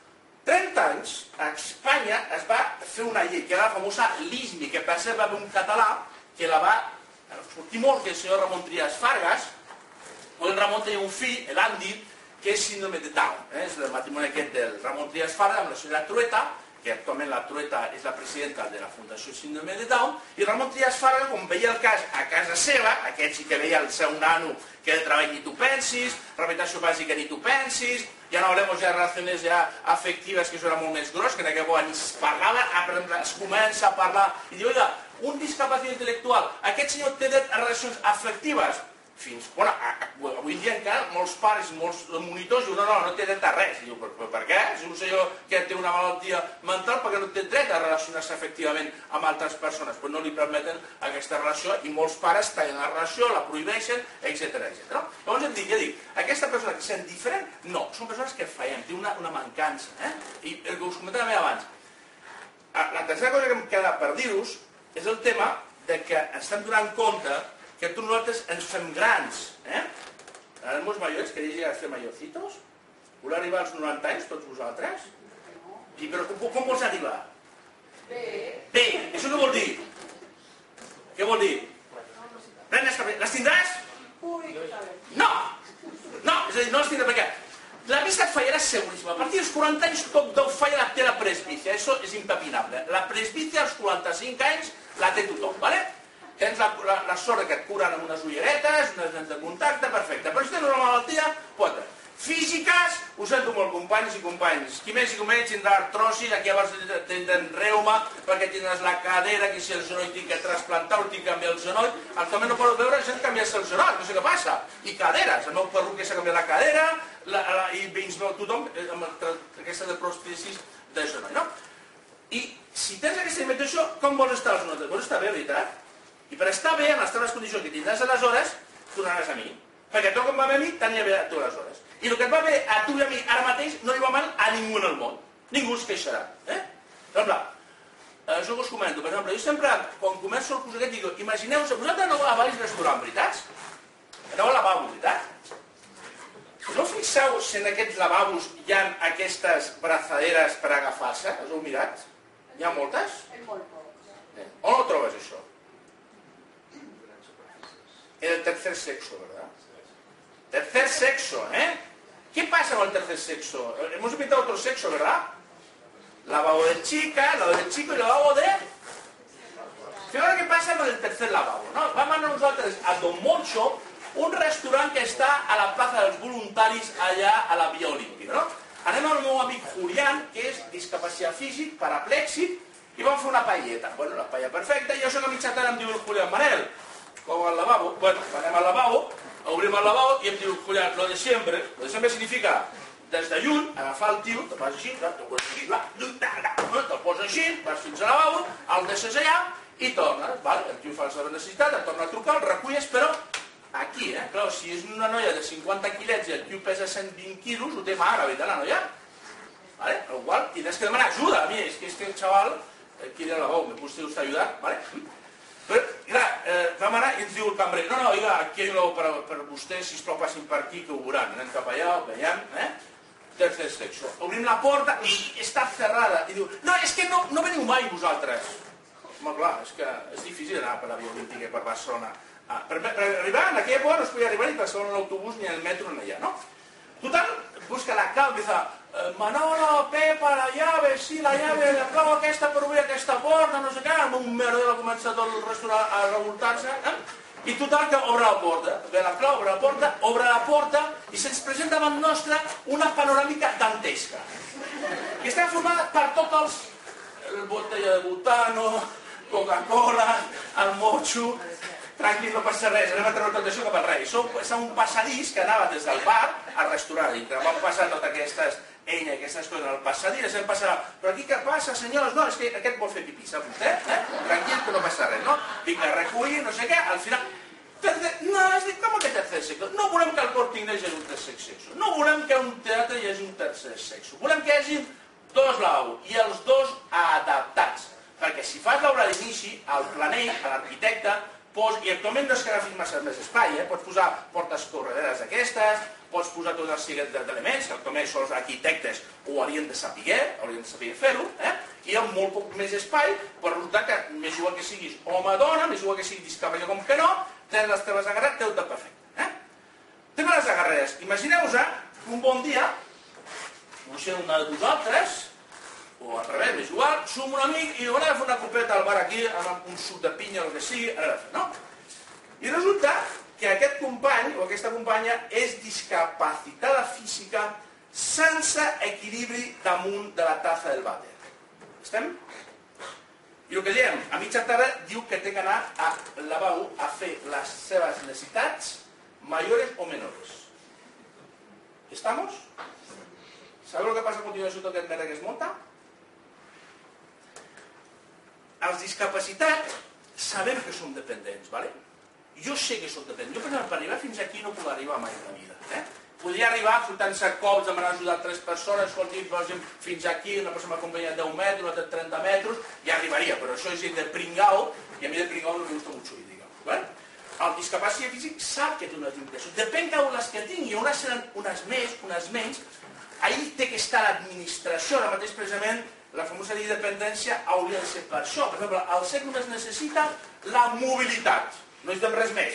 30 anys, a Espanya es va fer una llei, que era la famosa LISMI, que per cert va haver un català que la va sortir molt, que és el senyor Ramon Trias Fargas. El Ramon tenia un fill, l'Andy, que és síndrome de Down. És el matrimoni aquest del Ramon Trias Fargas amb la senyora Trueta, que actualment la Trueta és la presidenta de la Fundació Síndrome de Down, i Ramon Trias Fargas, quan veia el cas a casa seva, aquest sí que veia el seu nano que de treball ni tu pensis, rehabilitació bàsica ni tu pensis, ja no hablemos de relacions ja afectives, que això era molt més gros, que en aquell moment es parlava, es comença a parlar, i diu, oiga, un discapacitat intel·lectual, aquest senyor té dret a relacions afectives? Fins, bueno, avui en dia encara molts pares i molts monitors diuen no té dret a res. Diu, per què? Si un senyor que té una malaltia mental, perquè no té dret a relacionar-se efectivament amb altres persones? Pues no li permeten aquesta relació i molts pares tallen la relació, la prohibeixen, etc. Llavors ja dic, aquesta persona que sent diferent, no, són persones que fallem, té una mancança. I el que us comentava abans, la tercera cosa que em queda per dir-vos és el tema de que estem donant compte que tots nosaltres ens fem grans. Éramos mayores, queréis llegar a ser mayorcitos? Voleu arribar als 90 anys, tots vosaltres? I però com vols arribar? Bé. Això què vol dir? Què vol dir? Les tindràs? No! És a dir, no les tindràs perquè la vista et fallarà seguríssima. A partir dels 40 anys tot deu fallar la té la presbícia. Això és impepinable. La presbícia als 45 anys la té tothom, ¿vale? Tens la sort que et curen amb unes ulleretes, unes lents de contacte, perfecte. Però si tens una malaltia, pot. Físiques, ho sento molt, companys i companys. Qui més i menys tindrà artrosis, aquí abans tindran reuma, perquè tindràs la cadera, que si el genoll tinc que trasplantar o tinc que canviar el genoll. Actualment no podeu veure gent canviar-se el genoll, no sé què passa. I caderes, el meu perruquer s'ha canviat la cadera, i veïns veu tothom amb aquesta de pròstesis de genoll, no? I si tens aquesta alimentació, com vols estar als 90? Vols estar bé, veritat? I per estar bé, en les teves condicions que tindràs aleshores, tornaràs a mi. Perquè tot com va bé a mi, t'anirà bé a tu aleshores. I el que et va bé a tu i a mi ara mateix no li va mal a ningú en el món. Ningú es queixarà. Per exemple, això que us comento, per exemple, jo sempre, quan començo el curs aquest, dic, imagineu-vos, vosaltres aneu a Valls restaurant, veritat? Aneu al lavabo, veritat? No fixeu si en aquests lavabos hi ha aquestes braçaderes per agafar-se? Els heu mirat? Hi ha moltes? On ho trobes, això? En el tercer sexo, ¿verdad? Tercer sexo, ¿Qué pasa con el tercer sexo? Hemos inventado otro sexo, ¿verdad? Lavabo de chica, lavabo de chico y lavabo de... Fíjate què passa con el tercer lavabo, no? Vam anar nosaltres a Don Moncho, un restaurant que està a la plaça dels voluntaris allà a la Via Olímpica, no? Anem amb el meu amic Julián, que és discapacitat físic, paraplèxic, i vam fer una paelleta. Bueno, la paella perfecta, i això que a mitja tarda em diu el Julián, Manel, com al lavabo, bueno, anem al lavabo, obrim el lavabo i em diu, Julián, lo de siempre significa, des de lluny, agafar el tio, te'l vas així, te'l poses així, vas fins al lavabo, el deixes allà i tornes, el tio fa la seva necessitat, et torna a trucar, el reculles, però aquí, clar, si és una noia de 50 quilets i el tio pesa 120 quilos, ho té mal, la noia, ¿vale? Al qual tindràs que demanar ajuda a mi, és que el xaval quiere el lavabo, ¿me puede usted ayudar? ¿Vale? Però, clar, vam anar i ens diu el cambrer, no, oiga, aquí hi ha un lavabo per vostès, sisplau passin per aquí que ho veuran, anem cap allà, ho veiem, tercer sexo. Obrim la porta i està cerrada, i diu, no, és que no veniu mai vosaltres. Home, clar, és que és difícil anar per la Via Olímpica per Barcelona. Per arribar, en aquella època no es podia arribar ni per segon l'autobús ni el metro ni allà, no? Total, busca la clau, empieza, Manolo, Pepa, la llave, sí, la llave, la clau aquesta per obrir aquesta porta, no sé què, amb un merder va començar tot el restaurant a revoltar-se, i total que obre la porta, ve la clau, obre la porta, i se'ns presenta davant nostre una panoràmica dantesca, que està formada per tots els, el botella de butano, Coca-Cola, el mocho, tranquil, no passa res, anem a treure tot això cap al rei. És un passadís que anava des del bar al restaurant, i vam passar totes aquestes eines, aquestes coses al passadís, vam passar, però aquí què passa, senyors? No, és que aquest vol fer pipí, sap vostè? Tranquil, que no passa res, no? Vinga, recollir, no sé què, al final... No, és dir, com que tercer sexo? No volem que el Corte Inglés hi hagi un tercer sexo, no volem que a un teatre hi hagi un tercer sexo, volem que hi hagi dos lavabos, i els dos adaptats, perquè si fas l'obra d'inici, el planell, l'arquitecte, I actualment no és que agafis massa més espai, pots posar portes correderes d'aquestes, pots posar tot el seguit d'elements, que actualment sols arquitectes ho haurien de saber fer-ho, i amb molt poc més espai, per resultar que més igual que siguis home o dona, més igual que siguis discapacitat com que no, tens les teves agarreres, té tot perfecte. Tema les agarreres, imagineu-vos que un bon dia, no sé una de vosaltres, o al revés, més igual, som un amic i anem a fer una copeta al bar aquí, amb un suc de pinya o el que sigui, no? I resulta que aquest company o aquesta companya és discapacitada física sense equilibri damunt de la taza del vàter. Estem? I el que diem, a mitja tarda diu que té que anar al lavabo a fer les seves necessitats mayores o menores. ¿Estamos? ¿Sabeu el que passa a continuació tot aquest merda que es munta? Els discapacitats sabem que som dependents, ¿vale? Jo sé que som dependents. Jo, per exemple, per arribar fins aquí no puc arribar mai en la vida. Podria arribar fotent-se cops, demanar ajudar a 3 persones, escolti, fins aquí, una persona m'acompanya 10 metres, una altra 30 metres, ja arribaria, però això és gent de pringao, i a mi de pringao no me gusta mucho, diguem. El discapacitat físic sap que té unes limitacions. Depèn de les que tingui, unes seran unes més, unes menys. Ahir té que estar l'administració, ara mateix precisament, la famosa llei de dependència hauria de ser per això. Per exemple, el SEC només necessita la mobilitat, no és de res més.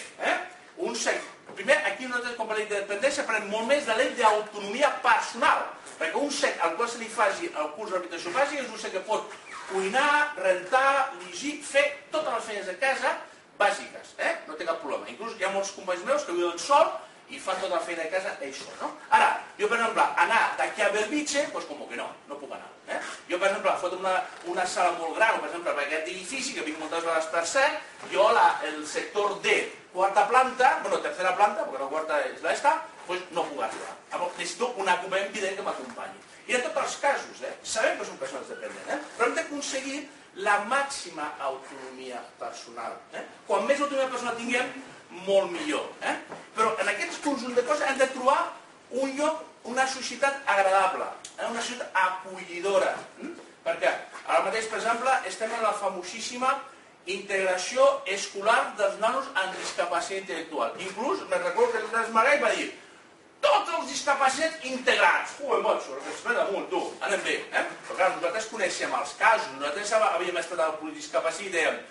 Un SEC, primer, aquí nosaltres com a llei de dependència parlem molt més de llei d'autonomia personal, perquè un SEC al qual se li faci el curs d'habilitació bàsica és un SEC que pot cuinar, rentar, llegir, fer totes les feines de casa bàsiques, no té cap problema. Inclús hi ha molts companys meus que viuen sol i fan tota la feina de casa ells sol, no? Ara, jo per exemple, anar d'aquí a Belvitge, doncs com que no puc anar. Jo per exemple, fotre una sala molt gran, per exemple, per aquest edifici, que vinc moltes vegades per cert, jo el sector D, quarta planta, bueno, tercera planta, perquè la quarta és l'esta, doncs no puc arribar. Necessito un acompanyament evident que m'acompanyi. I en tots els casos, sabem que són persones dependents, però hem d'aconseguir la màxima autonomia personal. Quan més autonomia personal tinguem, molt millor. Però en aquest conjunt de coses hem de trobar un lloc, una societat agradable, una societat acollidora. Perquè ara mateix, per exemple, estem en la famosíssima integració escolar dels nanos amb discapacitat intel·lectual. Inclús, me'n recordo que el Maragall va dir tots els discapacitats integrats. Joder, macho, respecte amunt, tu, anem bé. Però clar, nosaltres coneixem els casos, nosaltres havíem estat al discapacitat i dèiem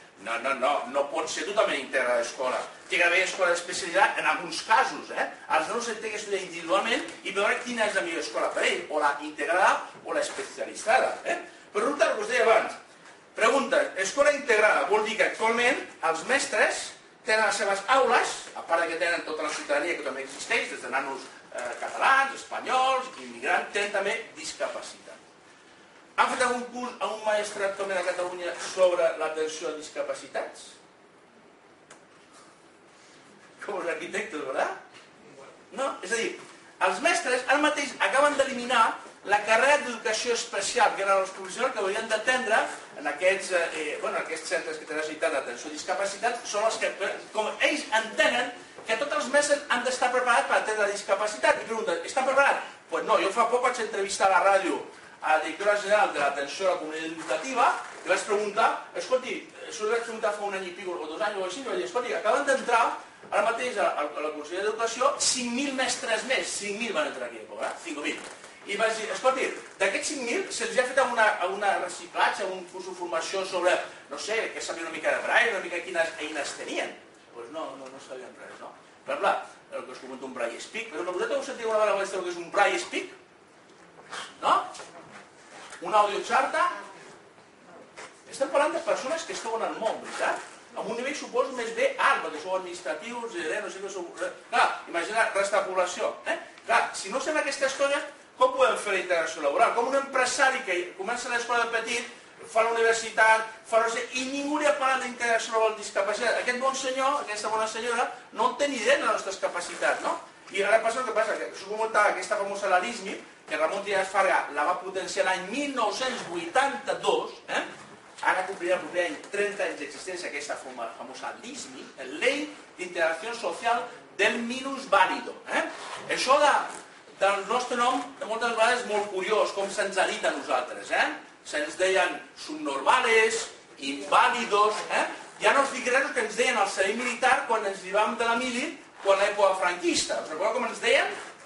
no pot ser totalment integrada a l'escola. Té que haver escola d'especialitat en alguns casos. Els nanos s'han de estudiar individualment i veure quina és la millor escola per ell, o la integrada o la especialitzada. Però resulta el que us deia abans. Pregunta, escola integrada vol dir que actualment els mestres tenen les seves aules, a part que tenen tota la ciutadania que també existeix, des de nanos catalans, espanyols, immigrants, tenen també discapacitat. Han fet algun curs a un mestre actualment a Catalunya sobre l'atenció a discapacitats? Com els arquitectes, ¿verdad? No, és a dir, els mestres ara mateix acaben d'eliminar la carrera d'educació especial, que eren els professionals que haurien d'atendre en aquests centres que tenen necessitat d'atenció a discapacitats, són els que, com ells entenen que tots els mestres han d'estar preparats per atendre la discapacitat. I pregunten, estan preparats? Doncs no, jo fa poc vaig entrevistar a la ràdio a la directora general de l'atenció a la comunitat educativa i vaig preguntar, escolti, això ho vaig preguntar fa un any i pico o 2 anys o així, i vaig dir, escolti, acaben d'entrar ara mateix a la Conselleria d'Educació 5.000 mestres més, 5.000 van entrar aquí a època, 5.000. I vaig dir, escolti, d'aquests 5.000 se'ls ha fet una reciclatge, un curs de formació sobre, no sé, que sabien una mica de braille, una mica quines eines tenien. Doncs no sabien res, no? Per exemple, el que us comento un braille speak, però vosaltres heu sentit una vegada el que és un braille speak? No? Un audioxarta? Estem parlant de persones que esteu en el món, veritat? Amb un nivell, suposo, més bé alt, perquè sou administratius, no sé què sou... Clar, imagina la resta de població. Clar, si no fem aquestes coses, com podem fer la integració laboral? Com un empresari que comença a l'escola de petit, fa la universitat, fa no sé... I ningú li ha parlat d'integració laboral discapacitat. Aquest bon senyor, aquesta bona senyora, no en té ni idea de les nostres capacitats, no? I ara passa el que passa, que us comentava aquesta famosa l'ALISMI, que Ramon Trias Farga la va potenciar l'any 1982, ara complirà el proper any 30 anys d'existència aquesta famosa LISMI, Ley d'Integració Social del Minusválido. Això del nostre nom, de moltes vegades, és molt curiós, com se'ns ha dit a nosaltres. Se'ns deien subnormales, inválidos, Ja no us dic res que ens deien al servei militar quan ens llevàvem de la mili, quan l'època franquista. Us recordeu com ens deien?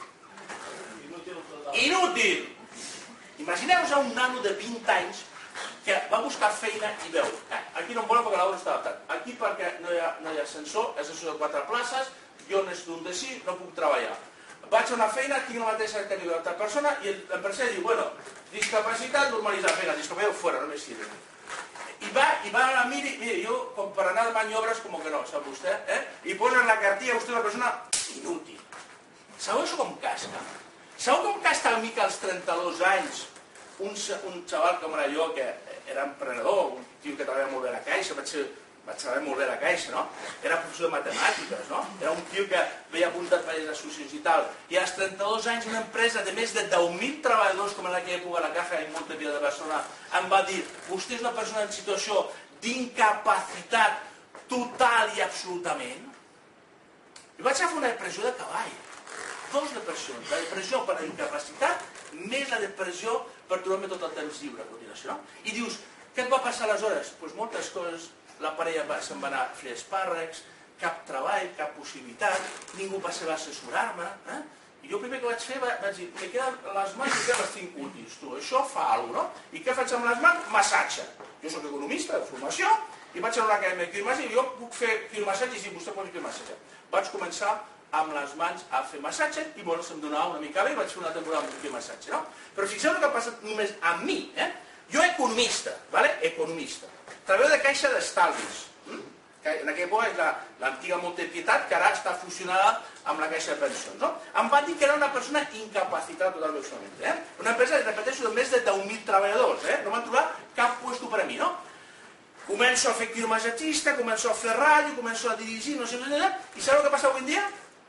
Inútil! Imagineu-vos a un nano de 20 anys que va buscar feina i veu, aquí no em volen perquè l'obra està adaptat, aquí perquè no hi ha ascensor, és ascensor de 4 places, jo necessito un de 6, no puc treballar. Vaig a una feina, tinc la mateixa que tenia l'altra persona i l'empresari diu, bueno, discapacitat, normalitzar, vinga, discapacitat fora, no me sirve. I va a la miri, mire, jo, com per anar de maniobres, com que no, sap vostè, i posa en la cartilla vostè una persona inútil. Sabeu això com casca? Sabeu com casca a mi que als 32 anys un xaval com era jo, que era emprenedor, un tio que treballava molt bé a la Caixa, vaig saber molt bé a la Caixa, no? Era professor de matemàtiques, no? Era un tio que veia apuntat per les associacions i tal. I als 32 anys una empresa de més de 10.000 treballadors, com en aquella època la Caja i Montepío de Barcelona, em va dir, vostè és una persona en situació d'incapacitat total i absolutament. I vaig fer una depressió de cavall. 2 depressions. La depressió per la incapacitat més la depressió per trobar-me tot el temps lliure a continuació. I dius, què et va passar aleshores? Doncs moltes coses. La parella se'n va anar a fer espàrrecs, cap treball, cap possibilitat, ningú va saber assessorar-me. I jo el primer que vaig fer, vaig dir, me queden les mans i que les tinc útils. Tu, això fa alguna cosa, no? I què faig amb les mans? Massatge. Jo soc economista de formació i vaig a una acadèmia de quiromassatge i jo puc fer quiromassatge i si vostè pot fer quiromassatge. Vaig començar amb les mans a fer massatge i bueno, se'm donava una mica bé i vaig fer una temporada amb quiromassatge, no? Però fixeu el que ha passat només amb mi, Jo economista, economista. Treballador de Caixa d'Estalvis. En aquella època és l'antiga Montepietat, que ara està fusionada amb la Caixa de Pensions. Em van dir que era una persona incapacitada totalment. Una empresa, repeteixo, de més de 10.000 treballadors. No van trobar cap puesto per a mi. Començo a fer quiromassatgista, començo a fer ràdio, començo a dirigir, no sé què, i sabeu què passa avui en dia?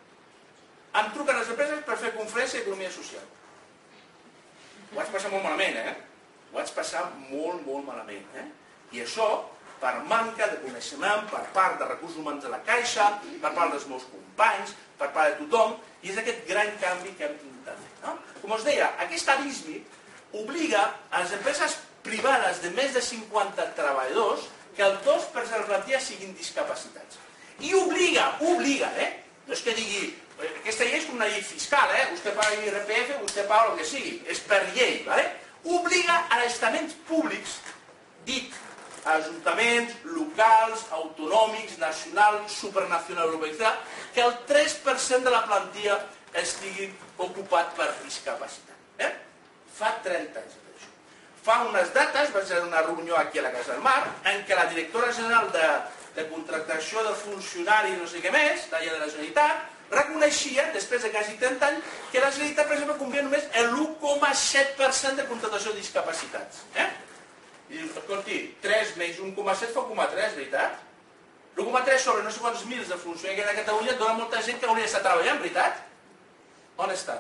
Em truquen les empreses per fer conferència d'economia social. Ho vaig passar molt malament, Ho vaig passar molt, molt malament. I això, per manca de coneixement, per part de recursos humans de la Caixa, per part dels meus companys, per part de tothom, i és aquest gran canvi que hem tingut de fer. Com us deia, aquest abisme obliga a les empreses privades de més de 50 treballadors que el 2% de la plantilla siguin discapacitats. I obliga, no és que digui, aquesta llei és com una llei fiscal, vostè paga IRPF, vostè paga el que sigui, és per llei, obliga a els estaments públics, dit ajuntaments, locals, autonòmics, nacional, supranacional, europeu, que el 3% de la plantilla estigui ocupat per discapacitat. Fa 30 anys d'això. Fa unes dates vaig anar a una reunió aquí a la Casa del Mar en què la directora general de contractació de funcionaris no sé què més, d'allà de la Generalitat, reconeixia, després de quasi 30 anys, que la Generalitat, per exemple, complia només l'1,7% de contractació de discapacitats. I dius, escolti, 3 més 1,7 fa 1,3, veritat? L'1,3 sobre no sé quants mils de funcionaris que hi ha a Catalunya dona molta gent que hauria d'estar treballant, veritat? On estan?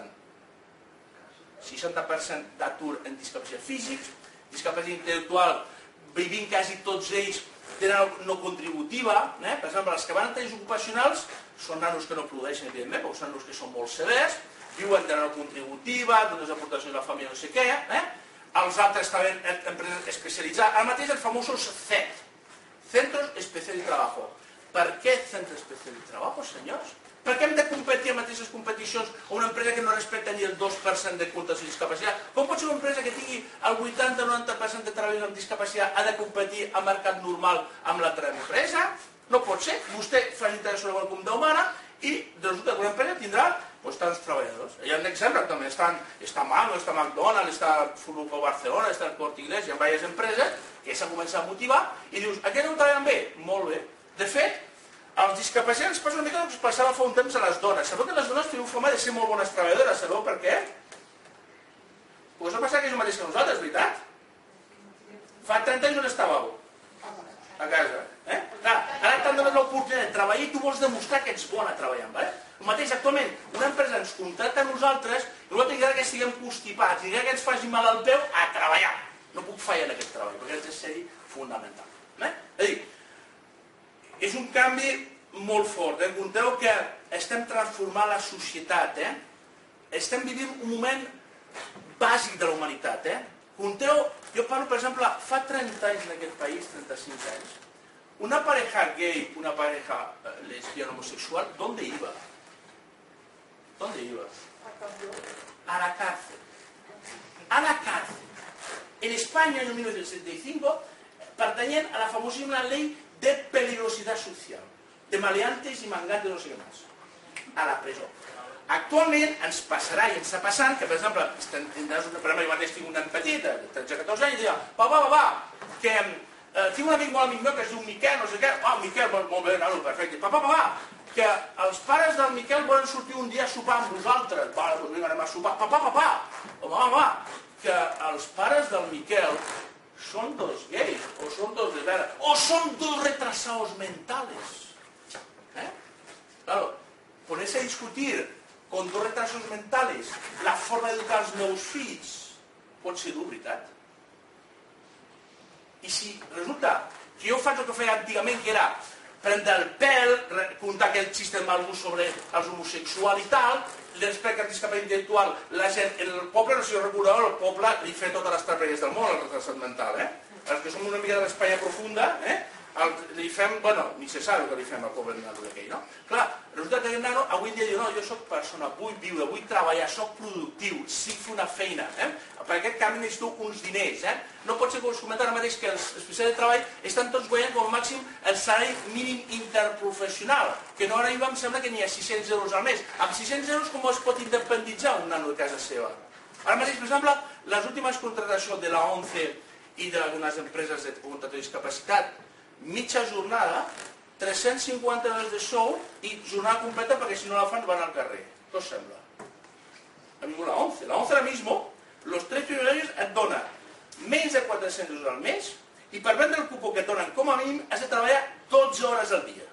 60% d'atur en discapacitat físics, discapacitat intel·lectual, vivint quasi tots ells tenen no contributiva, per exemple, els que van en talls ocupacionals són nanos que no produeixen, evidentment, perquè són nanos que són molt severs, viuen de no contributiva, dones aportacions a la família, no sé què, els altres també en empreses especialitzades, ara mateix els famosos CET, Centros Especiales de Trabajo. Per què Centros Especiales de Trabajo, senyors? Per què hem de competir en mateixes competicions a una empresa que no respecta ni el 2% de contractació de discapacitat? Com pot ser una empresa que tingui el 80-90% de treballadors amb discapacitat ha de competir a mercat normal amb l'altra empresa? No pot ser. Vostè fa interès sobre com d'humana i resulta que una empresa tindrà tants treballadors. Hi ha un exemple també. Està Mango, està McDonald's, està Futbol Barcelona, està el Corte Inglés, hi ha diverses empreses que s'han començat a motivar i dius, aquests no treballen bé? Molt bé. De fet, als discapacitats passa una mica el que passava fa un temps a les dones. Sabeu que les dones teniu fama de ser molt bones treballadores. Sabeu per què? Pues no passa que és el mateix que nosaltres, veritat? Fa 30 anys on estàveu? A casa. Ara t'han donat l'oportunitat de treballar i tu vols demostrar que ets bona treballant. El mateix, actualment, una empresa ens contracta a nosaltres i nosaltres encara que estiguem constipats i encara que ens faci mal al peu, a treballar. No puc fallar en aquest treball, perquè és ser fundamental. És a dir, és un canvi molt fort. Compteu que estem transformant la societat. Estem vivint un moment bàsic de la humanitat. Compteu, jo parlo, per exemple, fa 30 anys en aquest país, 35 anys, Una pareja gay, una pareja lesbiana homosexual, ¿dónde iba? ¿Dónde iba? A la cárcel. A la cárcel. En España, en 1975, pertanyien a la famosíssima ley de peligrosidad social, de maleantes i mangantes, no sé què més, a la presó. Actualment ens passarà i ens està passant que, per exemple, tindràs un problema, jo mateix tinc un nen petit, de 13-14 anys, i diu, papà, que tinc un amic molt amic meu que es diu Miquel, no sé què, Miquel, molt bé, nano, perfecte, papà, que els pares del Miquel volen sortir un dia a sopar amb vosaltres, vale, doncs vinga, anem a sopar, papà, o mamà, que els pares del Miquel son dos gays, o son dos lesbianas, o son dos retrasados mentales. Claro, ponerse a discutir con dos retrasos mentales la forma d'educar els meus fills pot ser dur, veritat? I si resulta que jo faig el que feia antigament, que era prendre el pèl, contar aquell xiste mal gust sobre els homosexuals i tal, respecte al discapacitat intel·lectual, la gent, el poble, no sé si ho recordeu, el poble li fa totes les trapelles del món, el retrasat mental, Els que som una mica de l'Espanya profunda, li fem, bueno, ni se sap el que li fem al poble nano d'aquell, no? Clar, resulta que el nano avui en dia diu, no, jo soc persona, vull viure, vull treballar, soc productiu, sí fer una feina, Per aquest canvi necessito uns diners, No pot ser, com us comentava ara mateix, que els especials de treball estan tots guanyant com a màxim el salari mínim interprofessional, que no arriba, em sembla que n'hi ha 600 euros al mes. Amb 600 euros com es pot independitzar un nano de casa seva? Ara mateix, per exemple, les últimes contratacions de la ONCE i d'algunes empreses de contractació de discapacitat, mitja jornada, 350 euros de sou i jornada completa perquè si no la fan van al carrer. Què us sembla? A mi la ONCE. La ONCE ara mismo, los 3 primeros años et dona menys de 400 euros al mes i per vendre el cupó que et donen com a mínim has de treballar 12 hores al dia.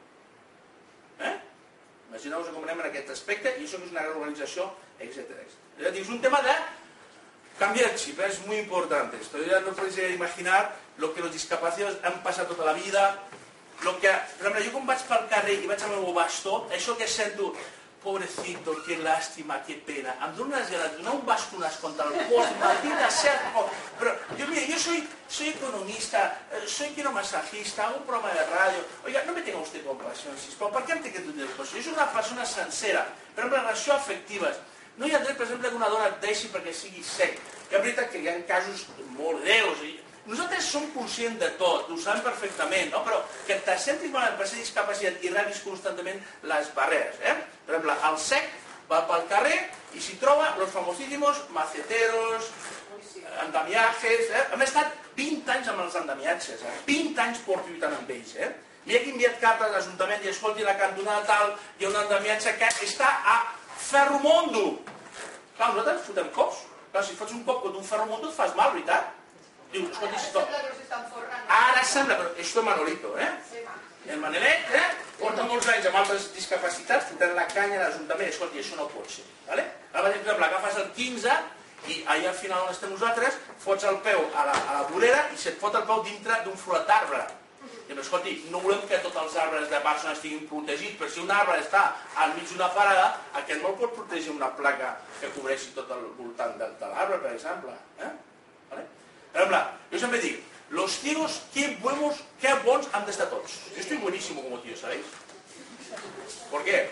Imagineu-vos com anem en aquest aspecte i això és una gran organització, etc. És un tema de cambiar el chip, es muy importante esto. Ya no podéis imaginar lo que los discapacitados han pasado toda la vida, lo que, per exemple, jo quan vaig pel carrer i vaig amb el meu bastó, això que sento, pobrecito, qué lástima, qué pena, em dono unes ganes de donar un bastonàs contra el cos, maldita sea, pero yo, mire, yo soy economista, soy quiromasajista, hago un programa de radio, oiga, no me tenga usted compasión, sisplau, per què em té que tenir compasión? Jo soc una persona sencera, per exemple, relacions afectives. No hi ha dret, per exemple, que una dona et deixi perquè sigui sec. Que és veritat que hi ha casos molt greus. Nosaltres som conscients de tot, ho sabem perfectament, no? Però que te sentis malament per ser discapacitat i rebis constantment les barreres. Per exemple, el sec va pel carrer i s'hi troba los famosísimos maceteros, andamiajes. Hem estat 20 anys amb els andamiatges, 20 anys porto lluitant amb ells. Mira que he enviat cartes a l'Ajuntament i escolti, la cantonada tal, hi ha un andamiatge que està a ferromondo. Clar, nosaltres fotem cops. Clar, si fots un cop contra un ferromondo et fas mal, veritat? Dius, escolti, si tot... Ara sembla, però això és Manolito, El Manelet, porta molts anys amb altres discapacitats, fotent la canya a l'Ajuntament, escolti, això no pot ser, vale? Ara, per exemple, agafes el 15 i allà al final on estem nosaltres, fots el peu a la vorera i se't fot el peu dintre d'un floret d'arbre. I escolti, no volem que tots els arbres de Barcelona estiguin protegits, però si un arbre està al mig d'una parada, aquest no el pot protegir una placa que cobreixi tot el voltant de l'arbre, per exemple. Per exemple, jo sempre dic, los ciegos, qué bons han d'estar tots. Yo estoy buenísimo como tío, ¿sabéis? ¿Por qué?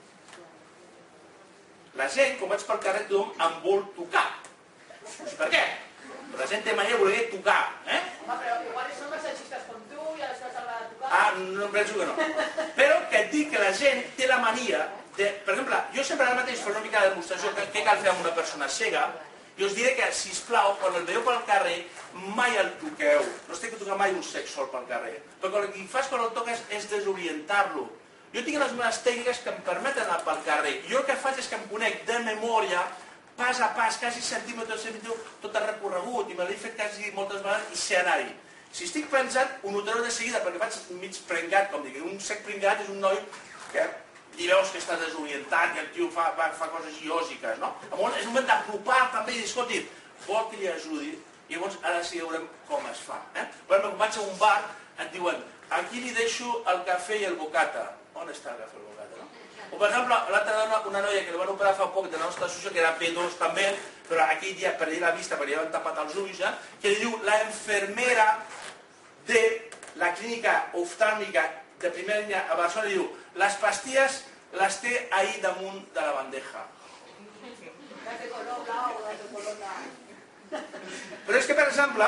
La gent, quan vaig pel carrer, tothom em vol tocar. No sé per què. La gent té manera de voler tocar. Home, però igual són massatgistes com tu i aleshores s'haurà de tocar. No penso que no. Però que et dic que la gent té la mania de... Per exemple, jo sempre ara mateix faig una mica de demostració que què cal fer amb una persona cega i us diré que, sisplau, quan el veieu pel carrer, mai el toqueu. No es té que tocar mai un sex sol pel carrer. Perquè el que fas quan el toques és desorientar-lo. Jo tinc les meves tècniques que em permeten anar pel carrer. Jo el que faig és que em conec de memòria, pas a pas, quasi centímetre, tot el recorregut, i me l'he fet quasi moltes vegades i sé anar-hi. Si estic pensat, ho notareu de seguida, perquè vaig mig prengat, com dic. Un sec prengat és un noi que i veus que està desorientat i el tio fa coses lògiques, no? Llavors és un moment d'apropar també i dir, escolti, vol que li ajudi? I llavors ara sí veurem com es fa. Quan vaig a un bar, et diuen, aquí li deixo el cafè i el bocata. On està el cafè i el bocata, no? O per exemple, l'altra dona, una noia que li van operar fa poc de la nostra associació, que era P2 també, però aquell dia perdia la vista perquè li havien tapat els ulls, que li diu la enfermera de la la clínica oftàlmica de primera línia a Barcelona i diu les pastilles les té ahí damunt de la bandeja. Las de color blau o las de color blau. Però és que, per exemple,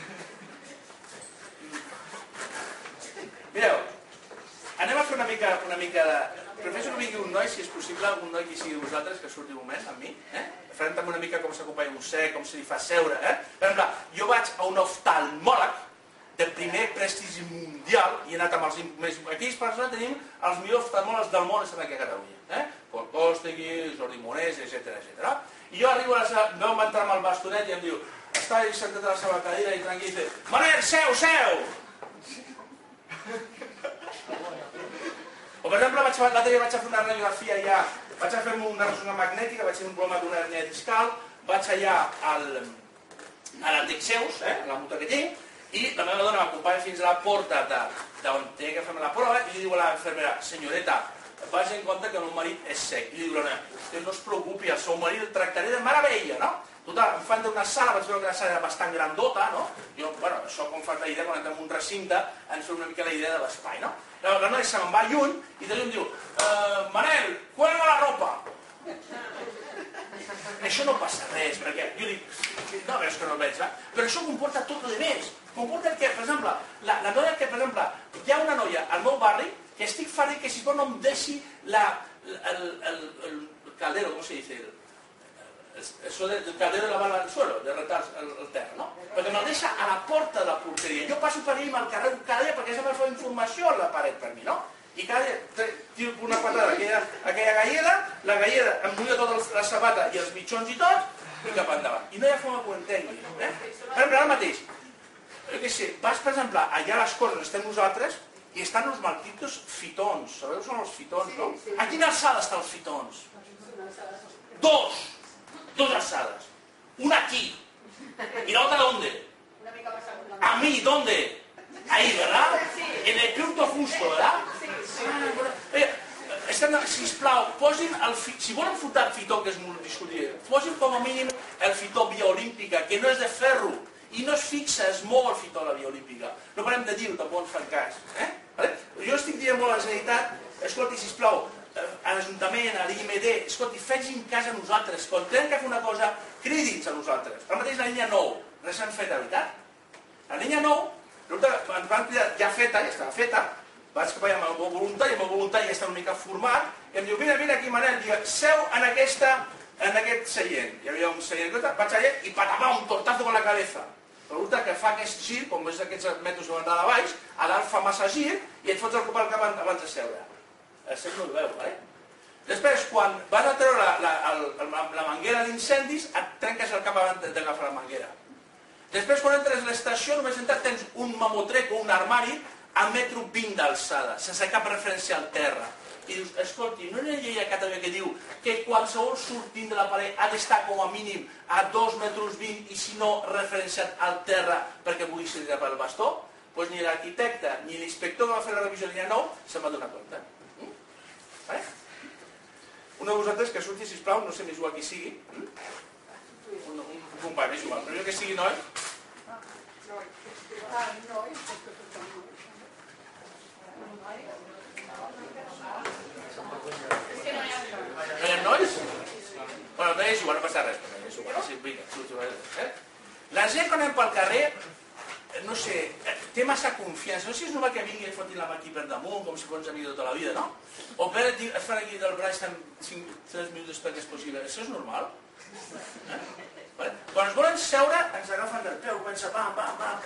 mireu, anem a fer una mica de... Prefereixo que vingui un noi, si és possible, un noi que sigui de vosaltres, que surti un moment amb mi. Farem també una mica com s'acompanya un cec, com se li fa seure. Per exemple, jo vaig a un oftalmòleg de primer prestigi mundial i he anat amb els... Aquí a Barcelona tenim els millors oftalmòlegs del món, estan aquí a Catalunya. Pol Còstegui, Jordi Monés, etc. I jo arribo a la seva... Veu entrar amb el bastonet i em diu... Està sentat a la seva cadira i tranquil i dice Manel, seu! O per exemple, l'altre dia vaig a fer una radiografia allà, vaig a fer-me una ressonància magnètica, vaig tenir un problema d'una hernia discal, vaig allà a l'antic Seus, la muta que tinc, i la meva dona m'acompanya fins a la porta d'on tenia que fer-me la prova i li diu a la infermera, senyoreta, vagi en compte que el meu marit és sec. I li diu la dona, vostè no es preocupi, el seu marit el tractaré de meravella, no? Total, em fan d'una sala, vaig veure que la sala era bastant grandota, no? Jo, bueno, això com fa la idea, quan entrem en un recinte, ens fa una mica la idea de l'espai, no? La noia se me'n va lluny i de lluny diu Manel, cuelga la ropa! Això no passa res, perquè jo dic, no veus que no el veig, però això comporta tot el més. Comporta que, per exemple, la noia que, per exemple, hi ha una noia al meu barri que estic faré que si no em deixi el caldero, com se dice? Eso del caldero de lavar el suelo, de retar el terra, no? Perquè me'l deixa a la porta de la porteria. Jo passo per ell al carrer cada dia perquè sempre fa informació a la paret per mi, no? I cada dia tiro una patada aquella galleda, la galleda em mulla tota la sabata i els mitjons i tot, i cap endavant. I no hi ha forma que ho entengui. Per exemple, ara mateix, jo què sé, vas, per exemple, allà a les Corts on estem nosaltres i estan els malditos fitons. Sabeu què són els fitons, no? A quina alçada estan els fitons? Dos alçadas. Una aquí. ¿Y la otra dónde? A mí, ¿dónde? Ahí, ¿verdad? En el punto justo, ¿verdad? Sisplau, posin si volen fotar el fitó, que és molt discutit, posin com a mínim el fitó via olímpica, que no és de ferro, i no es fixa, es mou el fitó a la via olímpica. No parem de dir-ho, tampoc ens fan cas. Jo estic dient molt a la Generalitat, escolti, sisplau, a l'Ajuntament, a l'IMD, escolti, fes-en cas a nosaltres. Quan tenen que fer una cosa, cridi-nos a nosaltres. Ara mateix la línia 9, res s'han fet, de veritat? La línia 9, ens van cridar ja feta, ja estava feta, vaig cap allà amb el meu voluntari ja està una mica format, i em diu, vine aquí, Manel, seu en aquest seient. Hi havia un seient, vaig allà i patapà, un tortazo con la cabeza. Resulta que fa aquest gir, com és aquests metres de bandada baix, a dalt fa massa gir i et fots el cop al cap abans de seure. El sec no el veu, Després, quan vas a treure la manguera d'incendis, et trenques el cap abans d'agafar la manguera. Després, quan entres a l'estació, només tens un mamotrec o un armari a 1,20 m d'alçada, sense cap referència al terra. I dius, escolti, no hi ha llei a Catalunya que diu que qualsevol sortint de la paret ha d'estar com a mínim a 2,20 m i si no referenciat al terra perquè pugui ser per el bastó? Doncs ni l'arquitecte ni l'inspector que va fer la revisió de línia 9 se'n va donar compte. Un de vosaltres que surti, sisplau, no sé més igual qui sigui. Un company, més igual, però jo que sigui noi. No hi ha nois? Bueno, no és igual, no passa res, però és igual. Sí, vinga, surti. La gent quan anem pel carrer, no sé, té massa confiança. No sé si és normal que vingui i fotin la mà aquí per damunt, com si fos amic de tota la vida, no? O per es fan aquí del braç 3 minuts després que és possible. Això és normal? Quan es volen seure, ens agafen del peu, comença pam.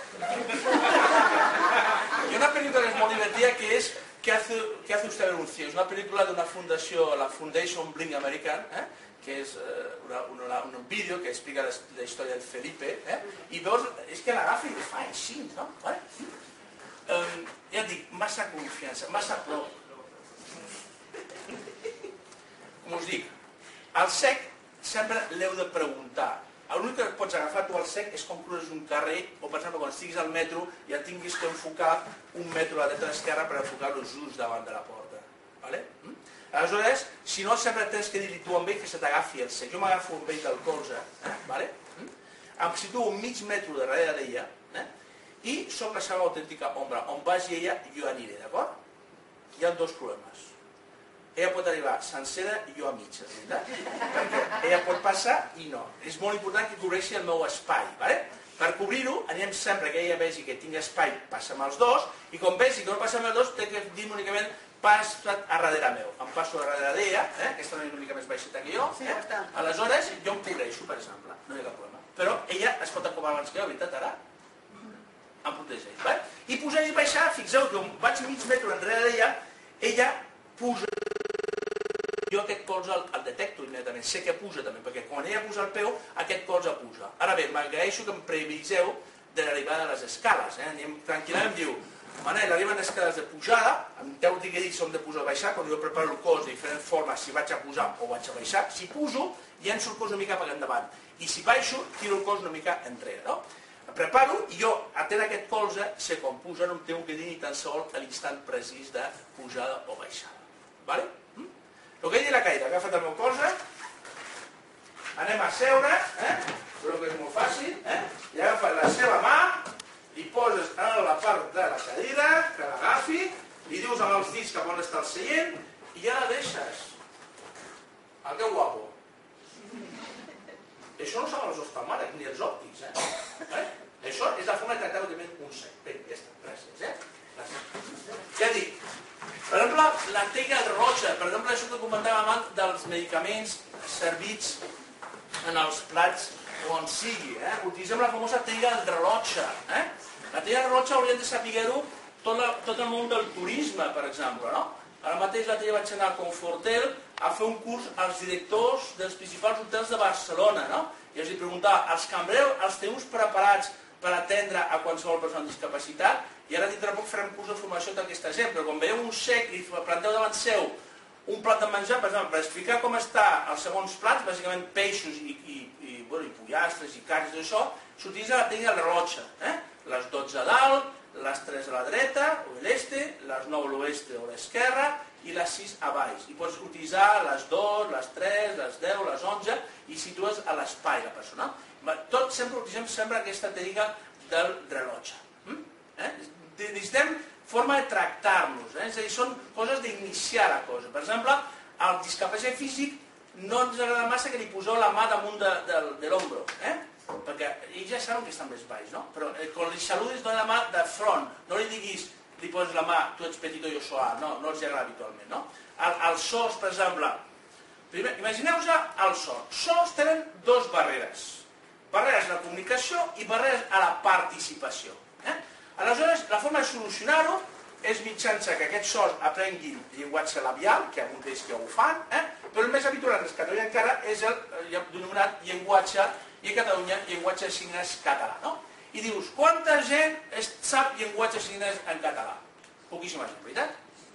Hi ha una pel·lícula que és molt divertida que és ¿Qué hace usted anuncio? Es una película de una fundació, la Foundation Bling American, que és un vídeo que explica la història del Felipe, i veus, és que l'agafa i fa així, no? Ja et dic, massa confiança, massa prou. Com us dic, al sec sempre l'heu de preguntar. L'únic que pots agafar tu al sec és com cruzes un carrer o, per exemple, quan estiguis al metro ja tinguis que enfocar un metro a la dreta i a l'esquerra per enfocar-lo just davant de la porta. Aleshores, si no, sempre tens que dir-li tu amb ell que se t'agafi el sec. Jo m'agafo amb ell del colze, em situo un mig metro darrere d'ella i sóc la seva autèntica ombra. On vagi ella, jo aniré, d'acord? Hi ha dos problemes. Ella pot arribar sencera i jo a mitges, veritat? Perquè ella pot passar i no. És molt important que cobreixi el meu espai, ¿vale? Per cobrir-ho, anem sempre que ella vegi que tinc espai, passa amb els dos, i quan vegi que no passa amb els dos, té que dir únicament passa't a darrere meu. Em passo a darrere d'ella, aquesta és una mica més baixeta que jo, aleshores jo em cobreixo, per exemple, no hi ha cap problema. Però ella es pot acobrar abans que jo, veritat, ara? Em protegeix, ¿vale? I pujar i baixar, fixeu que vaig mig metre enrere d'ella, ella puja. Jo aquest colze el detecto immediatament, sé que puja també, perquè quan ella puja el peu, aquest colze puja. Ara bé, m'agraeixo que em previseu de l'arribada de les escales. Anem tranquil·lament, em diu, Manel, arriben escales de pujada, em deu dir que som de pujar o baixar, quan jo preparo el cos de diferents formes, si vaig a pujar o vaig a baixar, si pujo, llenço el cos una mica per endavant, i si baixo, tiro el cos una mica enrere, no? Em preparo i jo, atent aquest colze, sé com puja, no em tengo que dir ni tan sols a l'instant precís de pujada o baixada. Vale? El que he dit la caïda, he agafat el meu colze, anem a seure, però que és molt fàcil, i agafat la seva mà, li poses en la part de la cadira, que l'agafi, li dius amb els dits cap on està el seient, i ja la deixes. Que guapo. Això no saben els oftalmòlegs ni els òptics, Això és la forma de tractar un sec. Bé, ja està, gràcies, Ja dic, per exemple, la teiga roja, per exemple, això que comentàvem abans dels medicaments servits en els plats o on sigui, utilitzem la famosa teiga roja. La teiga roja hauríem de saber-ho tot el món del turisme, per exemple, no? Ara mateix la teiga vaig anar a Confortel a fer un curs als directors dels principals hotels de Barcelona, no? I els preguntava, els cambrers els teniu preparats per atendre a qualsevol persona amb discapacitat? I ara dintre poc farem curs de formació d'aquesta gent, però quan veieu un cec i planteu davant seu un plat de menjar, per exemple, per explicar com està els segons plats, bàsicament peixos i pollastres i carns i això, s'utilitza la tècnica del rellotge. Les 12 a dalt, les 3 a la dreta, o l'este, les 9 a l'oeste o a l'esquerra, i les 6 a baix. I pots utilitzar les 2, les 3, les 10, les 11, i situes a l'espai la persona. Tot sempre utilitzem aquesta tècnica del rellotge. Necessitem forma de tractar-nos, és a dir, són coses d'iniciar la cosa. Per exemple, al discapacitat físic no ens agrada massa que li poseu la mà damunt de l'ombro, perquè ells ja saben que estan més baix, no? Però quan li saludis, dona la mà de front, no li diguis, li poses la mà, tu ets petit o jo soa, no els agrada habitualment, no? Els sords, per exemple, imagineu-vos els sords. Sords tenen dues barreres a la comunicació i barreres a la participació. Aleshores, la forma de solucionar-ho és mitjançant que aquests sords aprenguin llenguatge labial, que hi ha alguns d'ells que ho fan, però el més habitual en Catalunya encara és el denominat llenguatge, i a Catalunya llenguatge de signes català, no? I dius, quanta gent sap llenguatge de signes en català? Poquíssima gent, veritat?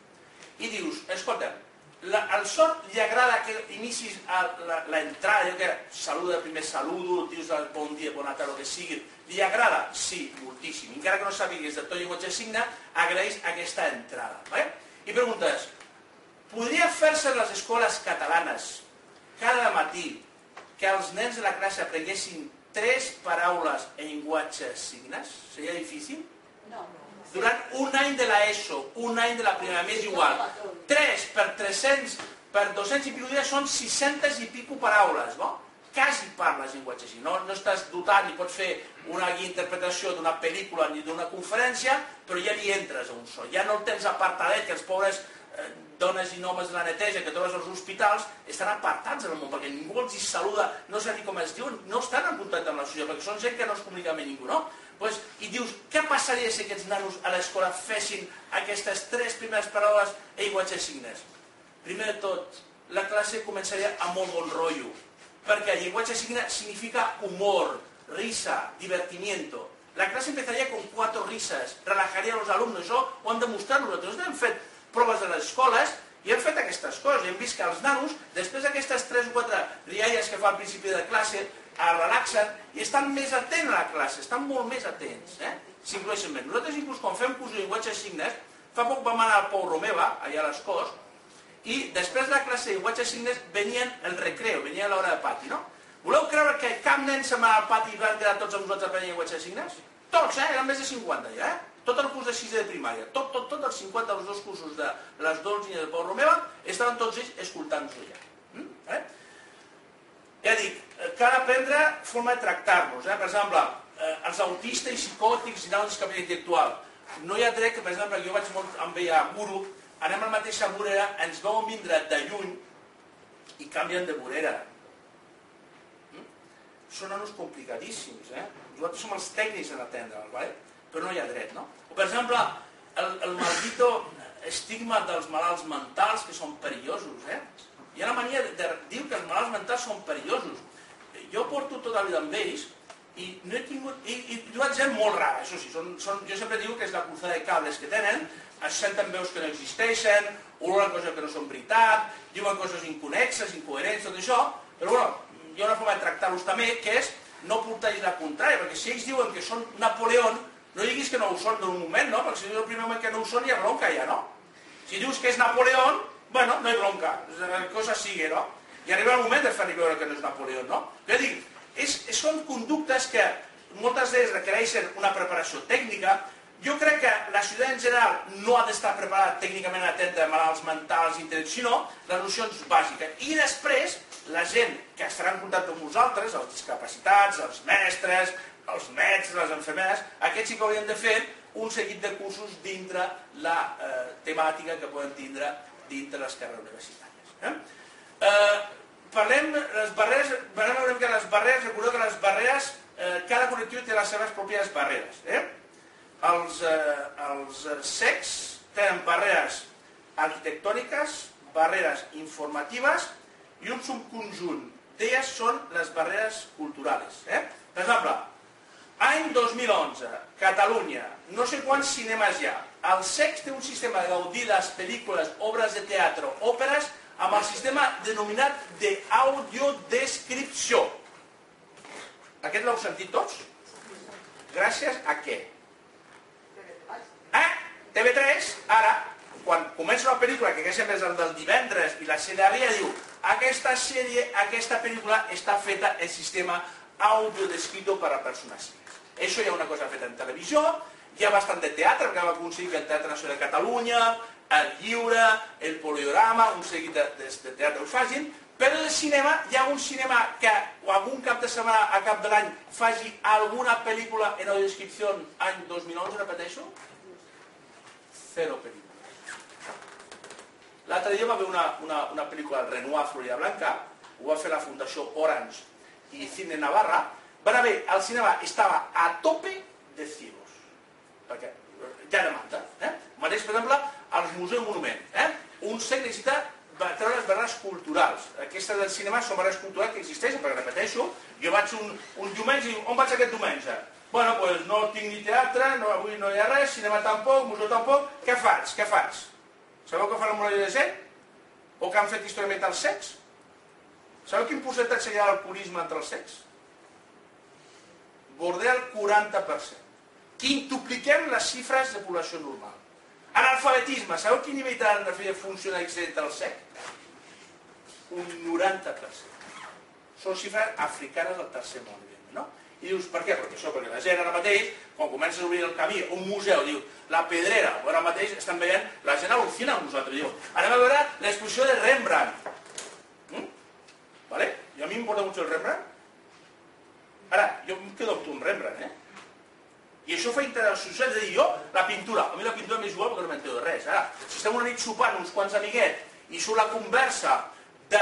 I dius, escolta'm, al sord li agrada que inicis l'entrada, allò que saluda, primer saludo, dius bon dia, bona tarda, el que sigui, li agrada? Sí, moltíssim. Encara que no sàpigues de tot llenguatge de signe, agraeix aquesta entrada. I preguntes, podria fer-se en les escoles catalanes cada matí que els nens de la classe aprenguessin 3 paraules en llenguatge de signes? Seria difícil? No. Durant un any de l'ESO, un any de la primera, m'és igual. 3 per 300, per 200 i pico dies són 600 i pico paraules, no? Quasi parles llenguatge així. No estàs dotat ni pots fer una interpretació d'una pel·lícula ni d'una conferència, però ja li entres a un sol. Ja no el tens apartadet, que els pobres dones i homes de la neteja que trobes als hospitals estan apartats en el món, perquè ningú els hi saluda, no sé com es diuen, no estan en contacte amb la societat, perquè són gent que no es comunica amb ningú, no? I dius, què passaria si aquests nanos a l'escola fessin aquestes 3 primeres paraules en llenguatge de signes? Primer de tot, la classe començaria amb molt bon rotllo, perquè el llenguatge de signes significa humor, risa, divertimiento. La clase empezaría con 4 risas, relajaría a los alumnos, això ho hem demostrat nosaltres. Hem fet proves a les escoles i hem fet aquestes coses. Hem vist que els nanos, després d'aquestes 3 o 4 rialles que fa al principi de classe, es relaxen i estan més atents a la classe, estan molt més atents, s'incloeixen més. Nosaltres, inclús, quan fem curs de llenguatge de signes, fa poc vam anar al Pou Romeva, allà a les Corts, i després de la classe de llenguatge de signes venien el recreo, venia l'hora de pati, no? Voleu creure que cap nen se'n va al pati i van quedar tots amb nosaltres aprenent llenguatge de signes? Tots, eren més de 50 ja, tot el curs de 6 de primària, tot els 50 dels dos cursos de les dos línies de Pau Romeva, estaven tots ells escoltant-nos allà. Ja dic, cal aprendre forma de tractar-nos. Per exemple, els autistes i psicòtics i d'altres discapacitat intel·lectual. No hi ha dret que, per exemple, jo vaig molt amb ella a Guru, anem a la mateixa vorera, ens veuen vindre de lluny i canvien de vorera. Són nanos complicadíssims. Nosaltres som els tècnics en atendre'ls, però no hi ha dret, no? O, per exemple, el maldito estigma dels malalts mentals que són perillosos. Hi ha la mania de dir que els malalts mentals són perillosos. Jo porto tota la vida amb ells i no he tingut... I trobat gent molt rara, això sí. Jo sempre dic que és la cruzada de cables que tenen, es senten veus que no existeixen, oloren coses que no són veritat, diuen coses inconexes, incoherents, tot això, però bueno, hi ha una forma de tractar-los també, que és no portar-los la contrària, perquè si ells diuen que són Napoleón, no diguis que no ho són d'un moment, no? Perquè si dius el primer moment que no ho són, hi ha bronca ja, no? Si dius que és Napoleón, bueno, no hi bronca, la cosa sigui, no? I arriba el moment de fer-li veure que no és Napoleón, no? Jo dic, són conductes que moltes d'elles requereixen una preparació tècnica. Jo crec que la ciutadania en general no ha d'estar preparada tècnicament a atendre malalts mentals, sinó les nocions bàsiques. I després, la gent que estarà en contacte amb nosaltres, els discapacitats, els mestres, els metges, les infermeres, aquests sí que haurien de fer un seguit de cursos dintre la temàtica que poden tindre dintre les carreres universitàries. Parlem les barreres, recordeu que les barreres, cada col·lectiu té les seves pròpies barreres. Els cecs tenen barreres arquitectòniques, barreres informatives i un subconjunt d'elles són les barreres culturals. Per exemple, any 2011, Catalunya, no sé quants cinemes hi ha. El CEC té un sistema de gaudir les pel·lícules, obres de teatre, òperes, amb el sistema denominat d'audiodescripció. Aquest l'heu sentit tots? Gràcies a què? TV3, ara, quan comença una pel·lícula, que sempre és el del divendres, i la sèrie diu aquesta sèrie, aquesta pel·lícula està feta en sistema audiodescrito per a persones cegues. Això hi ha una cosa feta en televisió, hi ha bastant de teatre, perquè va aconseguir que el Teatre Nacional de Catalunya, el Lliure, el Poliorama, un seguit de teatre ho facin, però del cinema, hi ha un cinema que algun cap de setmana a cap de l'any faci alguna pel·lícula en audiodescripció any 2011, repeteixo? 0 pel·lícules. L'altre dia va haver una pel·lícula, Renoir, Florida Blanca, ho va fer la Fundació Orange i Cine Navarra, van haver, el cinema estava a tope de ciegos, perquè ja demanda. Mateix, per exemple, als museus i monuments. Un cec necessita treure les barreres culturals. Aquestes del cinema són barreres culturals que existeixen, perquè repeteixo, jo vaig un diumenge i dic, on vaig aquest diumenge? Bueno, doncs no tinc ni teatre, avui no hi ha res, cinema tampoc, museu tampoc, què faig? Sabeu què fa la Muralla de Gent? O que han fet històricament els cecs? Sabeu quin percentatge hi ha d'alcoholisme entre els cecs? Bordea el 40%. Quintupliquem les xifres de població normal. Analfabetisme, sabeu quin nivell de funcionalitat entre el cec? Un 90%. Són xifres africanes del tercer món, no? I dius, per què? Perquè la gent ara mateix, quan comences a obrir el camí a un museu, diu, la Pedrera, ara mateix estan veient, la gent al·lucina amb nosaltres, diu, anem a veure l'exposició de Rembrandt. I a mi m'importa molt el Rembrandt. Ara, jo em quedo amb tu amb Rembrandt, I això fa interacció social, és a dir, jo, la pintura, a mi la pintura m'és igual perquè no m'entero de res. Ara, si estem una nit sopant uns quants amiguets i surt la conversa de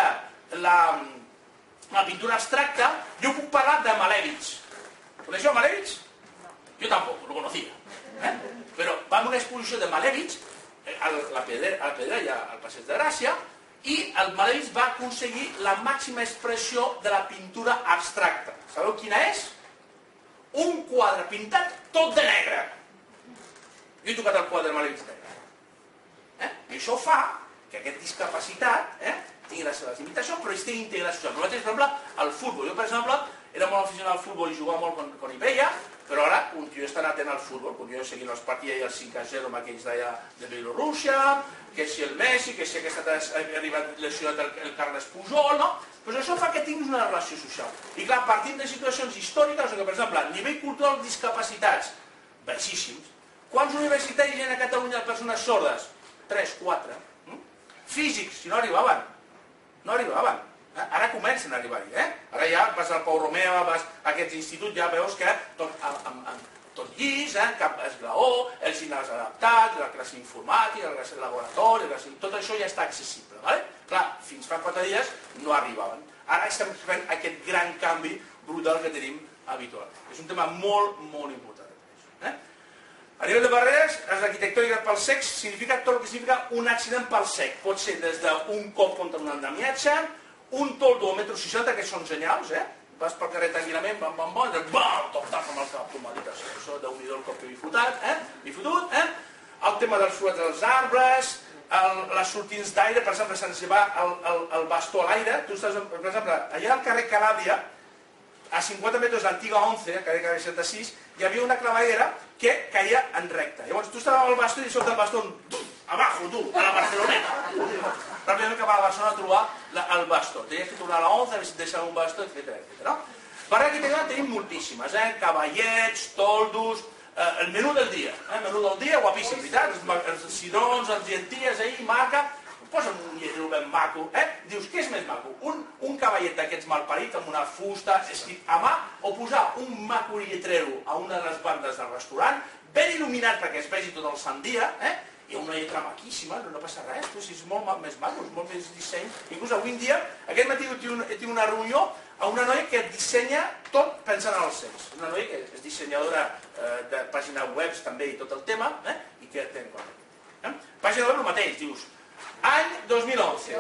la pintura abstracta, jo puc parlar de Malèvitx. Coneixeu Malèvitx? Jo tampoc, lo conocía. Però va a una exposició de Malèvitx, a la Pedrera i al Passeig de Gràcia, i el Malèvitx va aconseguir la màxima expressió de la pintura abstracta. Sabeu quina és? Un quadre pintat tot de negre. Jo he tocat el quadre de Malèvitx negre. I això fa que aquest discapacitat tingui les seves limitacions, però estigui integrat social. Per exemple, el futbol. Jo, per exemple, era molt aficionat al futbol i jugava molt quan hi veia, però ara continuo estant atent al futbol, continuo seguint els partits i el 5-0 amb aquells d'allà de Bielorússia, que si el Messi, que si ha arribat lesionat el Carles Pujol, no? Però això fa que tinguis una relació social. I clar, partint de situacions històriques, que per exemple, a nivell cultural, discapacitats, baixíssims. Quants universitaris hi ha a Catalunya de persones sordes? 3, 4. Físics, si no arribaven. No arribaven. Ara comencen a arribar-hi. Ara ja vas al Pau Romeu, vas a aquests instituts, ja veus que tot llis, cap esglaó, els gimnàs adaptats, la classe informàtica, la classe laboratori, tot això ja està accessible. Clar, fins fa 4 dies no arribaven. Ara estem fent aquest gran canvi brutal que tenim habitual. És un tema molt, molt important. A nivell de barreres, l'arquitectònica pel sex significa tot el que significa un accident pel sec. Pot ser des d'un cop contra un andamiatge, un toldo de 1,60 m, que són genials, vas pel carrer tranquil·lament, toc-tac amb el cap, tu m'ha dit això, Déu-n'hi-do el cop que m'he fotut, el tema dels forats dels arbres, les sortins d'aire, per exemple, sense va el bastó a l'aire, tu estàs, per exemple, allà al carrer Calàbria, a 50 metres d'Antiga 11, al carrer Calàbria 76, hi havia una clavallera que caia en recte. Llavors tu estaves amb el bastó i surt el bastó abajo, tu, a la Barceloneta. Ràpidament cap a la Barcelona a trobar el bastó. Tenies que tornar a la 11, a veure si et deixaven un bastó, etc. Per arquitectura tenim moltíssimes, cavallets, toldos, el menú del dia. El menú del dia, guapíssim, veritat? Els cigrons, les llenties, maca, posa'm un lletrero ben maco. Dius, què és més maco? Un cavallet d'aquests malparits amb una fusta escrit a mà o posar un maco lletrero a una de les bandes del restaurant, ben il·luminat perquè es vegi tot el sant dia, i una lletra maquíssima, no passa res, és molt més maco, és molt més disseny. Inclús avui en dia, aquest matí he tingut una reunió a una noia que dissenya tot pensant en els sex. Una noia que és dissenyadora de pàgines web també i tot el tema, i que té en compte. Pàgina web el mateix, dius, any 2011.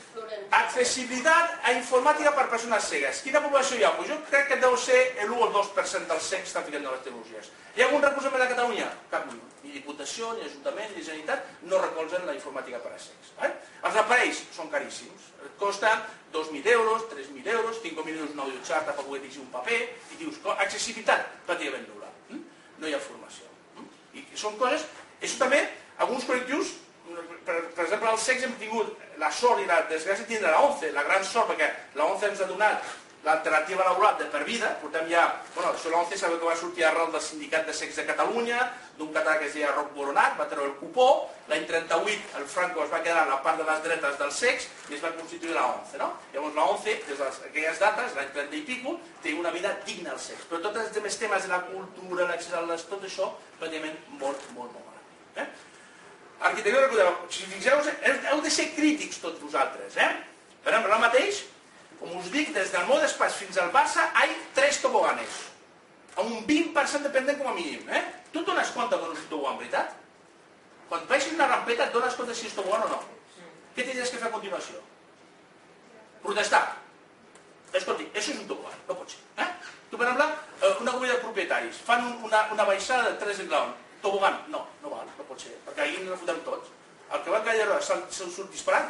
Accessibilitat a informàtica per persones cegues. Quina població hi ha? Jo crec que deu ser l'1 o el 2% dels cecs que estan ficant noves tecnologies. Hi ha algun recolzament a Catalunya? Cap ni un. Ni Diputació, ni Ajuntament, ni Generalitat no recolzen la informàtica per a cecs. Els aparells són caríssims. Costen 2.000 euros, 3.000 euros, 5.000 euros un audiocharta per poder llegir un paper, i dius, accessibilitat pràcticament nul·la. No hi ha formació. I són coses... Això també, alguns col·lectius, per exemple, als secs hem tingut la sort i la desgràcia de tindre la 11, la gran sort, perquè la 11 ens ha donat l'alternativa laboral de per vida. Portem ja, això la 11 sabeu que va sortir arrel del Sindicat de Secs de Catalunya, d'un català que es deia Roc Boronat, va treure el cupó, l'any 38 el Franco es va quedar a la part de les dretes dels secs i es va constituir la 11, no? Llavors la 11, des d'aquelles dates, l'any 30 i pico, té una vida digna als secs, però tots els altres temes de la cultura, l'accés, tot això, pràcticament molt malament. Arquitectura, si fixeu, heu de ser crítics tots vosaltres. Per exemple, ara mateix, com us dic, des del meu despatx fins al Barça hi ha 3 toboganes, amb un 20% dependent com a mínim. Tu et dones compte quan és un tobogan, veritat? Quan baixis una rampeta et dones compte si és tobogan o no. Què tindries que fer a continuació? Protestar. Escolti, això és un tobogan, no pot ser. Tu, per exemple, una comunitat de propietaris fan una baixada de 3 esglaons. Tobogan, no val, no pot ser, perquè ahir ens fotem tots. El que va callar se'l surt disparant,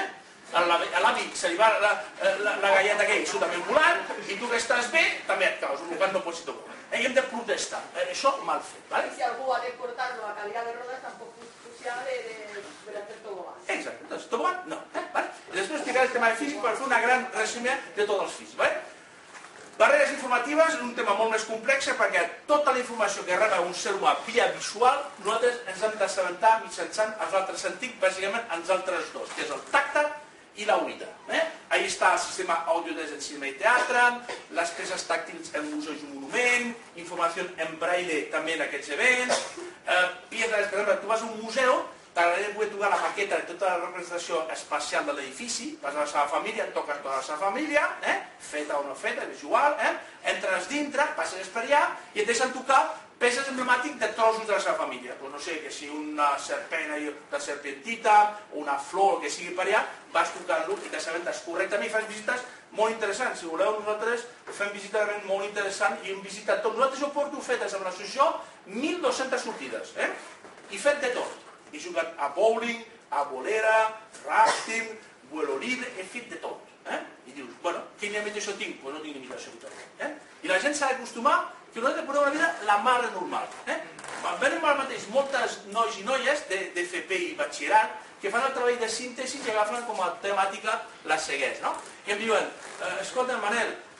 a l'avi se li va la galleta aquell absolutament volant, i tu que estàs bé, també et caus, un lugar no pot ser tobogan. I hem de protestar, això mal fet. Si algú ha de portar-lo a cadira de rodes, tampoc s'ha de hacer tobogan. Exacte, doncs tobogan, no. I després explicaré el tema de físic per fer una gran resum de tots els físics. Barreres informatives és un tema molt més complex perquè tota la informació que rep un ser humà via visual, nosaltres ens hem d'assabentar mitjançant els altres sentits, bàsicament els altres dos, que és el tacte i l'oïda. Ahí està el sistema audiodès en cinema i teatre, les peces tàctils en museus i monument, informació en braille també en aquests events, piedres, per exemple, tu vas a un museu, t'agradaria poder tocar la maqueta de tota la representació espacial de l'edifici, vas a la seva família, toques tota la seva família, feta o no feta, és igual, entres dintre, passes per allà i et deixen tocar peces emblemàtiques de trossos de la seva família. No sé, que sigui una serpent, una serpentita, una flor, que sigui per allà, vas tocant-lo i t'assabentes correctament i fas visites molt interessants. Si voleu, nosaltres fem visites realment molt interessants i hem visitat tot. Nosaltres ho porto fetes amb l'associació 1.200 sortides, i fet de tot. He jugat a bowling, a bolera, rafting, vuelo libre, he fet de tot. I dius, bueno, quina limitació tinc? Doncs no tinc limitació total. I la gent s'ha d'acostumar que nosaltres podem una vida la mar normal. Venim al mateix moltes nois i noies de FP i batxillerat que fan el treball de síntesi i agafen com a temàtica la cegués. I em diuen, escolta, Manel,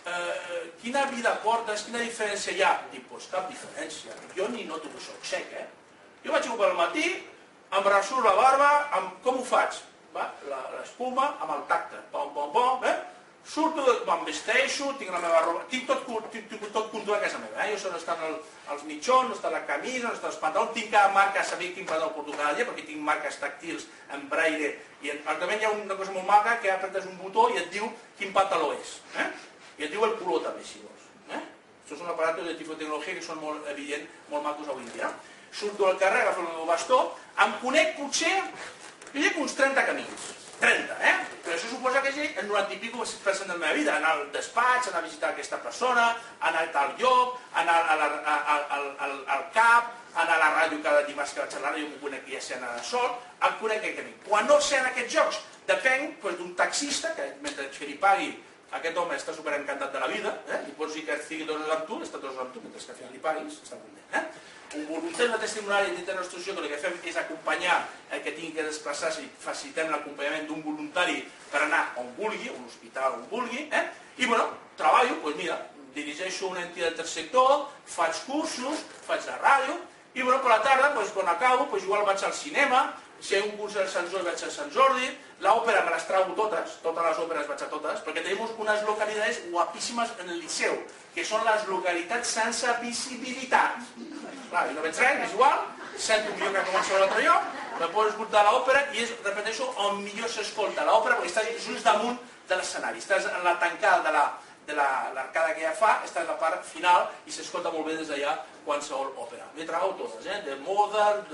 quina vida portes, quina diferència hi ha? Dic, doncs cap diferència, jo ni noto que soc sec, Jo vaig pel matí, em rassuro la barba, com ho faig? L'espuma amb el tacte, pom, pom, pom, surto, me'n vesteixo, tinc la meva roba, tinc tot controlat a casa meva, jo sé on estan els mitjons, on està la camisa, on estan els pantalons, tinc cada marca, saber quin pantaló porto cada dia, perquè tinc marques tàctils en braille, i actualment hi ha una cosa molt maca que apretes un botó i et diu quin pantaló és, i et diu el color també, si vols. Això és un aparato de tifotecnologia que són molt evident, molt macos avui en dia. Surto al carrer, agafo el meu bastó, em conec potser, jo dic uns 30 camins. 30, Però això suposa que és el 90 i pico % de la meva vida. Anar al despatx, anar a visitar aquesta persona, anar a tal lloc, anar al CAP, anar a la ràdio cada dimarts que vaig a la ràdio, m'ho conec que ja sé anar sol, em conec aquest camí. Quan no sé en aquests jocs, depenc d'un taxista, que mentre que li pagui, aquest home està superencantat de la vida, li pots dir que estigui 2 hores amb tu, està 2 hores amb tu, mentre que al final li paguis, està content. Un voluntari no testimoniari dintre de la nostra associació, que el que fem és acompanyar el que tingui que desplaçar-se i facilitem l'acompanyament d'un voluntari per anar on vulgui, a un hospital on vulgui, i bueno, treballo, doncs mira, dirigeixo una entitat del tercer sector, faig cursos, faig la ràdio, i bueno, per la tarda, quan acabo, igual vaig al cinema, si hi ha un concert a Sant Jordi vaig a Sant Jordi, l'òpera me les trago totes les òperes vaig a totes, perquè tenim unes localitats guapíssimes en el Liceu, que són les localitats sense visibilitat. Clar, jo no veig res, és igual, sento millor que comença a l'altre lloc, me poso a escoltar l'òpera i és, repeteixo, on millor s'escolta l'òpera, perquè estàs just damunt de l'escenari, estàs en la tancada de l'arcada que ja fa, està en la part final i s'escolta molt bé des d'allà qualsevol òpera. M'he tragat totes, de Mozart,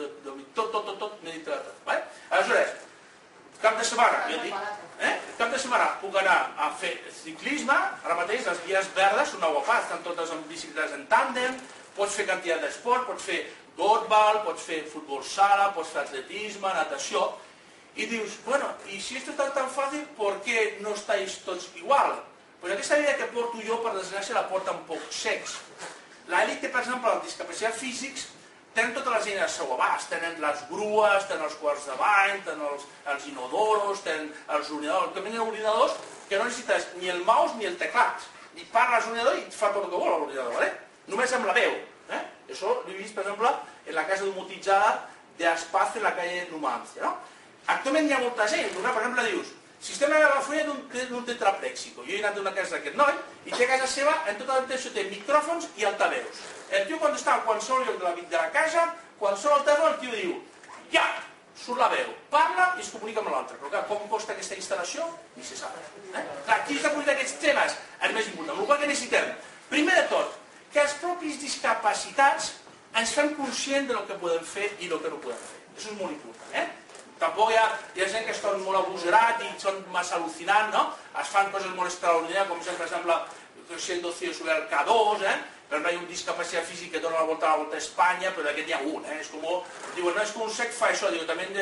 tot, m'he dit tot. Aleshores, cap de setmana, ja et dic, cap de setmana puc anar a fer ciclisme, ara mateix les vies verdes són una guapada, estan totes amb bicicletes en tàndem, pots fer quantitat d'esport, pots fer dodgeball, pots fer futbol sala, pots fer atletisme, natació, i dius, bueno, i si esto está tan fácil, ¿por qué no estáis tots igual? Pues aquesta vida que porto jo, per desgràcia, la porten pocs secs. L'elit, per exemple, els discapacitats físics, tenen totes les eines al seu abast, tenen les grues, tenen els quarts de bany, tenen els inodoros, tenen els ordinadors, tenen ordinadors que no necessites ni el mouse ni el teclat. I parles l'ordinador i et fa tot el que vol l'ordinador, només amb la veu. Això l'he vist, per exemple, en la casa domotitzada d'Espaz en la calle Numancia. Actualment hi ha molta gent, per exemple, dius, sistema de telefonia d'un tetraplèxico. Jo he anat a una casa d'aquest noi i té a casa seva, en tota l'atenció té micròfons i altaveus. El tio quan està a qualsevol lloc de la casa, quan surt el telèfon, el tio diu, ja, surt la veu, parla i es comunica amb l'altre. Però clar, com costa aquesta instal·lació? Ni se sap. Clar, qui és la qualitat d'aquests temes? El més important. El que necessitem, primer de tot, que els propis discapacitats ens fem conscient del que podem fer i del que no podem fer. Això és molt important. Tampoc hi ha gent que estan molt abuserats i són massa al·lucinants, es fan coses molt extraordinàries, com per exemple, siendo ciego sobre el K2, per exemple, hi ha un discapacitat físic que dona la volta a Espanya, però d'aquest hi ha un, és com, diuen, no, és que un sec fa això, diu, també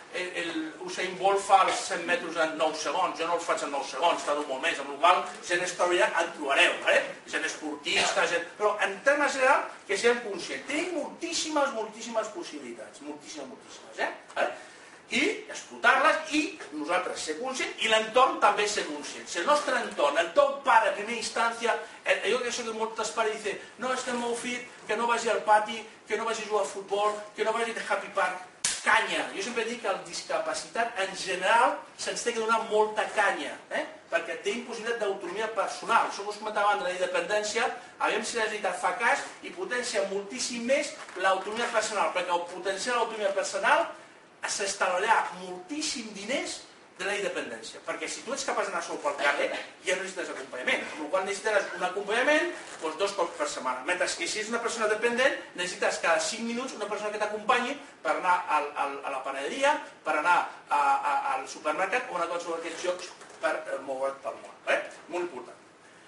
Usain Bolt fa els 100 metres en 9 segons, jo no els faig en 9 segons, tardo molt més, amb la qual cosa, gent extraordinària en trobareu, gent esportista, però en termes generals, que siguem conscients. Tenim moltíssimes possibilitats, moltíssimes, i explotar-les i nosaltres ser conscients i l'entorn també ser conscient. Si el nostre entorn, el teu pare a primera instància, jo que soc de moltes pares dice, no, este meu fill que no vagi al pati, que no vagi a jugar a futbol, que no vagi a Happy Park, canya. Jo sempre dic que la discapacitat en general se'ns té que donar molta canya, perquè té impossibilitat d'autonomia personal. Això us comentava abans de la independència, aviam si la Generalitat fa cas i potencia moltíssim més l'autonomia personal, perquè al potenciar l'autonomia personal s'estalviarà moltíssim diners de la independència, perquè si tu ets capaç d'anar sol pel carrer, ja no necessites acompanyament, amb la qual necessitaràs un acompanyament 2 cops per setmana, mentre que si és una persona dependent, necessites cada 5 minuts una persona que t'acompanyi per anar a la panaderia, per anar al supermercat o anar a qualsevol d'aquests llocs per moure't pel món. Molt important.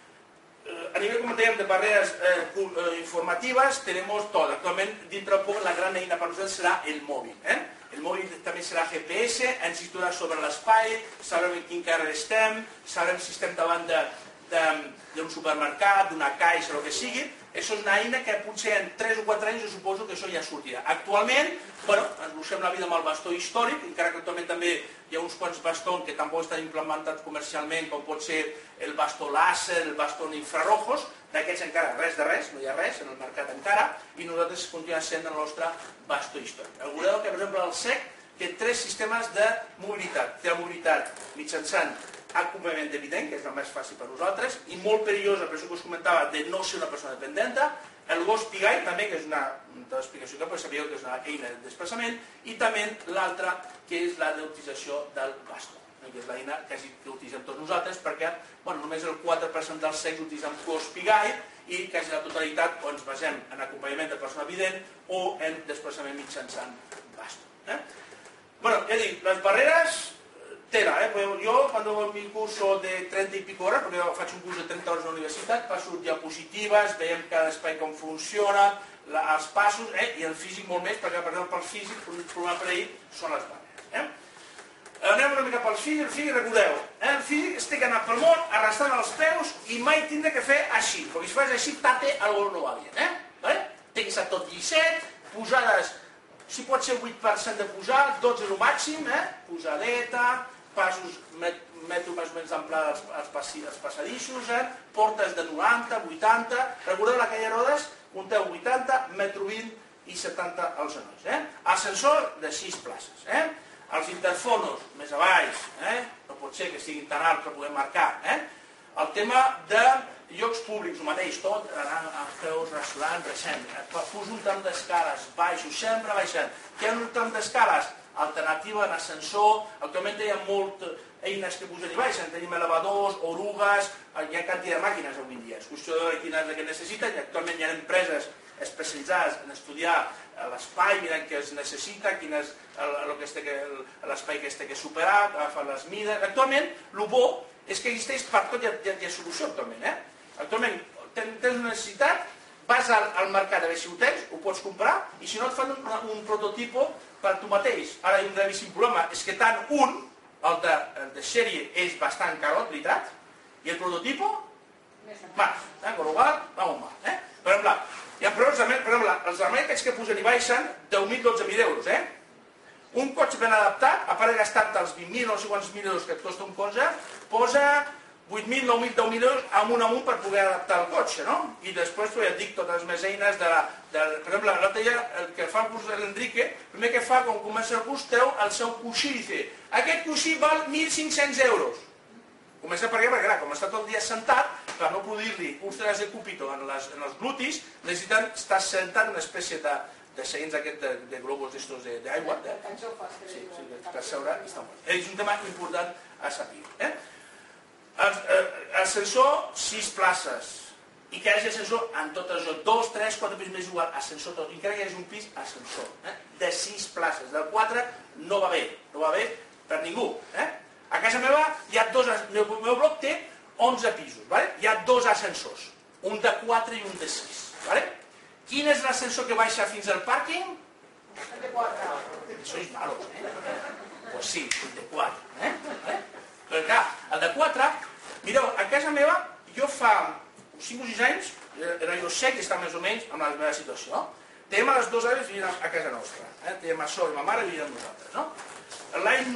A nivell, com dèiem, de barreres informatives, tenemos tot. Actualment, dintre del poc, la gran eina per nosaltres serà el mòbil. El mòbil també serà GPS, ens situarà sobre l'espai, sabrem en quin carrer estem, sabrem si estem davant d'un supermercat, d'una caixa, el que sigui, això és una eina que potser en 3 o 4 anys jo suposo que això ja sortirà. Actualment, ens busquem la vida amb el bastó històric, encara que actualment també hi ha uns quants bastons que tampoc estan implementats comercialment, com pot ser el bastó làser, el bastó infrarrojos, d'aquests encara res de res, no hi ha res en el mercat encara, i nosaltres continuem sent el nostre bastó històric. Veureu que, per exemple, el SEC té 3 sistemes de mobilitat. Té la mobilitat mitjançant acompanyament evident, que és el més fàcil per nosaltres, i molt perillosa, per això que us comentava, de no ser una persona dependenta, el gos Pigai també, que és una explicació que sabíeu que és una eina de desplaçament, i també l'altra, que és la d'utilització del bastó, que és l'eina que utilitzem tots nosaltres, perquè només el 4% dels secs utilitzen gos Pigai, i quasi la totalitat ens basem en acompanyament de persona evident o en desplaçament mitjançant bastó. Ja dic, les barreres tela, yo cuando en mi curso de 30 y pico horas, porque faig un curs de 30 hores a la universitat, passo diapositives, veiem cada espai com funciona, els passos, i el físic molt més, perquè per exemple pel físic, un problema per ell són les barreres. Anem una mica pel físic, el físic, recordeu, el físic es té que anar pel món arrastrant els peus i mai tindre que fer així, perquè si fas així, tate, algo no va bien, té que ser tot llisset, posades, si pot ser 8% de posar, 12 és el màxim, posadeta, passos metro més o menys d'amplada als passadissos, portes de 90, 80, recordeu la calle Rodes, compteu 80, metro 20 i 70 als genolls. Ascensor de 6 places. Els interfonos més a baix, no pot ser que siguin tan alts per poder marcar. El tema de llocs públics, el mateix, tot anant a peus, restaurants, poso un tram d'escales, baixo, sempre baixant. Què hi ha un tram d'escales? Alternativa en ascensor, actualment hi ha moltes eines que posen i baixen, tenim elevadors, orugues, hi ha quantitat de màquines avui en dia, és qüestió de veure quina és la que necessiten, i actualment hi ha empreses especialitzades en estudiar l'espai, mirant què es necessita, quin és l'espai que es té que superar, agafar les mides. Actualment, el bo és que existeix per tot, hi ha solució actualment. Actualment, tens una necessitat, vas al mercat a veure si ho tens, ho pots comprar, i si no et fan un prototipo per tu mateix. Ara hi ha un gravíssim problema, és que tant el de sèrie és bastant carot, veritat, i el prototipo, más, con lo cual, vamos mal. Per exemple, els armats que posen i baixen, 10.000, 12.000 euros. Un cotxe ben adaptat, a part de gastar-te els 20.000 o no sé quants mil euros que et costa un cotxe, posa 8.000, 9.000, 10.000 euros amunt per poder adaptar el cotxe, no? I després, ja et dic, totes les més eines per exemple, l'altre dia, el que fa el curs de l'Enrique, el primer que fa, quan comença el curs, treu el seu coixí i dice, aquest coixí val 1.500 euros. Comença per què? Perquè, clar, com està tot el dia sentat, per no produir-li úlceres de cúpito en els glutis, necessiten estar sentat en una espècie de seients de globus d'aigua. Sí, per seure i està molt. És un tema important a saber. Ascensor, 6 places. I que hi hagi ascensor en tot això, 2, 3, 4 pisos més igual, ascensor tot. I encara que hi hagi un pis, ascensor. De 6 places. Del 4 no va bé. No va bé per ningú. A casa meva hi ha el meu bloc té 11 pisos. Hi ha 2 ascensors. Un de 4 i un de 6. Quin és l'ascensor que baixa fins al pàrquing? El de 4. Sois malos, Pues sí, el de 4. Però clar, el de 4, mireu, a casa meva, jo fa 5 o 6 anys, era jo sec i estava més o menys en la meva situació. Tenim a les 2 avis vivint a casa nostra. Tenim a sort, ma mare vivint amb nosaltres. L'any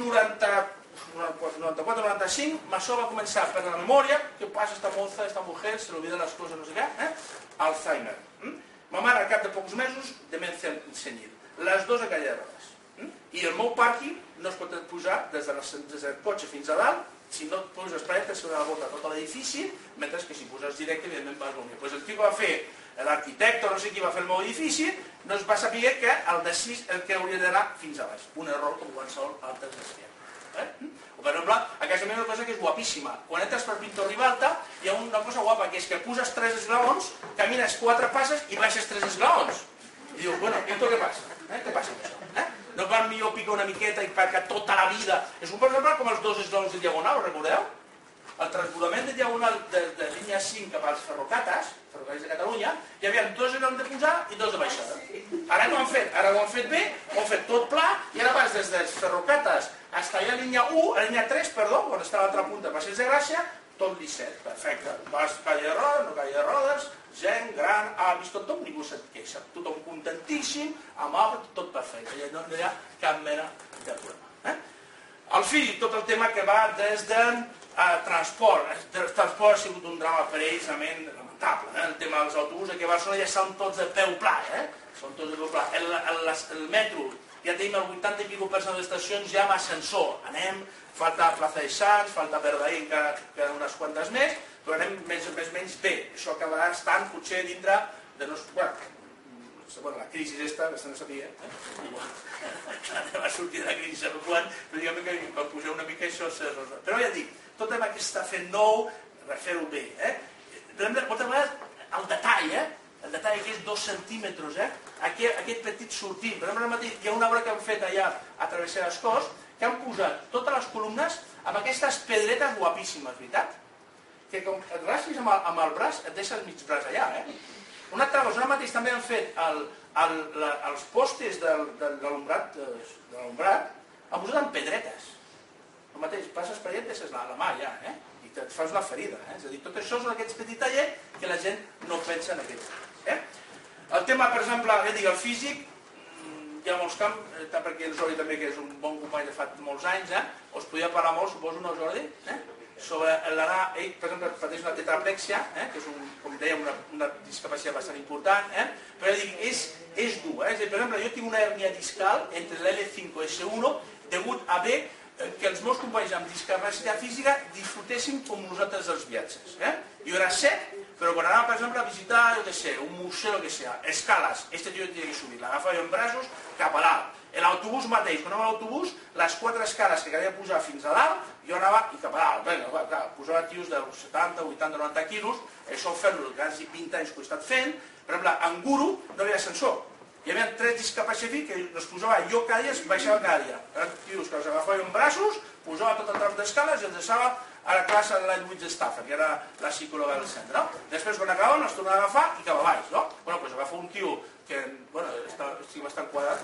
94-95, ma sort va començar per la memòria, què passa esta moza, esta mujer, se l'olvida les coses, no sé què, Alzheimer. Ma mare, al cap de pocs mesos, demència senil. Les 2 a calle de rodes. I el meu pàrquing no es pot posar des del cotxe fins a dalt, si no et poses per allà, s'haurà de voltar tot l'edifici, mentre que si poses directe, evidentment vas molt bé. Doncs el que va fer l'arquitecte, no sé qui va fer el meu edifici, no es va saber que el de 6 el que hauria d'anar fins a baix. Un error com qualsevol altre d'esquerra. O per exemple, a casa meva una cosa que és guapíssima. Quan entres per Pintor Ribalta, hi ha una cosa guapa, que és que poses 3 esglaons, camines 4 passes i baixes 3 esglaons. I dius, bueno, i què passa? Què passa amb això? No va millor picar una miqueta i perquè tota la vida... És un exemple com els 2 esglaons de diagonal, ho recordeu? El transbordament de diagonal de línia 5 cap als ferrocarrils de Catalunya, hi havia 2 esglaons de pujar i 2 de baixada. Ara no ho han fet, ara ho han fet bé, ho han fet tot pla, i ara vas des dels ferrocarrils fins a la línia 1, a la línia 3, perdó, on està l'altra punta, Passeig de Gràcia, tot lisset, perfecte. Vas calle de rodes, no calle de rodes, gent, gran, ha vist tothom, ningú se't queixa. Tothom contentíssim, amable, tot perfecte. No hi ha cap mena de problema. Al fi, tot el tema que va des de transport. El transport ha sigut un drama per ells realment lamentable. El tema dels autobusos aquí a Barcelona ja són tots de peu pla. Són tots de peu pla. El metro, ja tenim el 80 i pico per cent de les estacions ja amb ascensor. Anem, falta Plaça de Sants, falta Verdaguer, que unes quantes més, però anem més o menys bé. Això acabarà estant potser dintre de la crisi aquesta, que no sabia, anem a sortir de la crisi, saber quan, però diguem que quan poseu una mica això se resoldrà. Però ja dic, tot el que està fent nou, refer-ho bé. Moltes vegades el detall que és 2 centímetres, aquest petit sortint. Per exemple, hi ha una obra que han fet allà a Travessera les Corts, que han posat totes les columnes amb aquestes pedretes guapíssimes, veritat? Que com et rasquis amb el braç, et deixa el mig braç allà, Una altra cosa, ara mateix també han fet els postes de l'alumbrat, han posat amb pedretes. El mateix, passes per allà i et deixes la mà allà, i et fas una ferida. És a dir, tot això són aquests petits tallers que la gent no pensa en aquests. El tema, per exemple, el físic, hi ha molts camps, perquè el Jordi també, que és un bon company de fa molts anys, us podia parlar molt, suposo, no, Jordi? Sobre l'anar, ell, per exemple, pateix una tetraplèxia, que és, com dèiem, una discapacitat bastant important, però és dur. Per exemple, jo tinc una hernia discal entre l'L5 i S1 degut a haver que els meus companys amb discapacitat física disfrutessin com nosaltres els viatges. Jo era sec, però quan anava, per exemple, a visitar, un museu, escales, este tio tenia que subir, l'agafava jo en braços cap a dalt. L'autobús mateix, quan anava a l'autobús, les 4 escales que calia pujar fins a dalt, jo anava i cap a dalt. Posava tios de 70, 80, 90 quilos, això fer-lo quasi 20 anys que ho he estat fent. Per exemple, en Guru no hi havia ascensor. Hi havia 3 discapacitats que els posava jo cada dia, baixava cada dia. Eren tios que els agafava en braços, posava tot el tram d'escales i els deixava a la classe de l'any 8 d'Estafa, que era la psicòloga del centre. Després, quan acabaven, els tornava a agafar i cap a baix. Doncs agafa un tio que, estic bastant quadrat,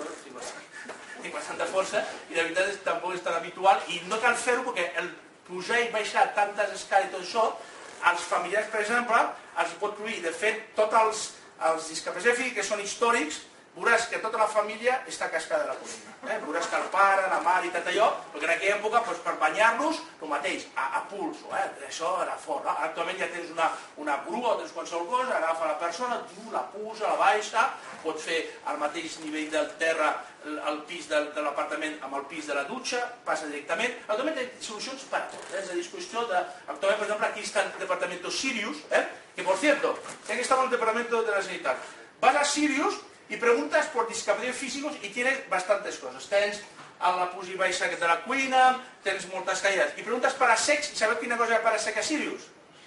tinc bastanta força, i de veritat tampoc és tan habitual, i no cal fer-ho perquè el pujar i baixar tantes escales i tot això, als familiars, per exemple, els pot produir. De fet, tots els discapacitats físics que són històrics, veuràs que tota la família està cascada de la columna. Veuràs que el pare, la mare i tot allò, perquè en aquella època, per banyar-los, el mateix, a pulso. Això era fort. Actualment ja tens una grua o tens qualsevol cosa, agafa la persona, la puja, la baixa, pots fer al mateix nivell del terra el pis de l'apartament amb el pis de la dutxa, passa directament. Actualment hi ha solucions per a tot. És a dir, és qüestió de... Actualment, per exemple, aquí està el Departamento Sirius, que, por cierto, ya que estamos en el Departamento de la Sanidad, vas a Sirius y preguntas por discapacidades físicos y tienes bastantes cosas. Tens a la puja i baixa de la cuina, tens moltes caïdes. I preguntes per a secs, i sabeu quina cosa hi ha per a sec a Sirius?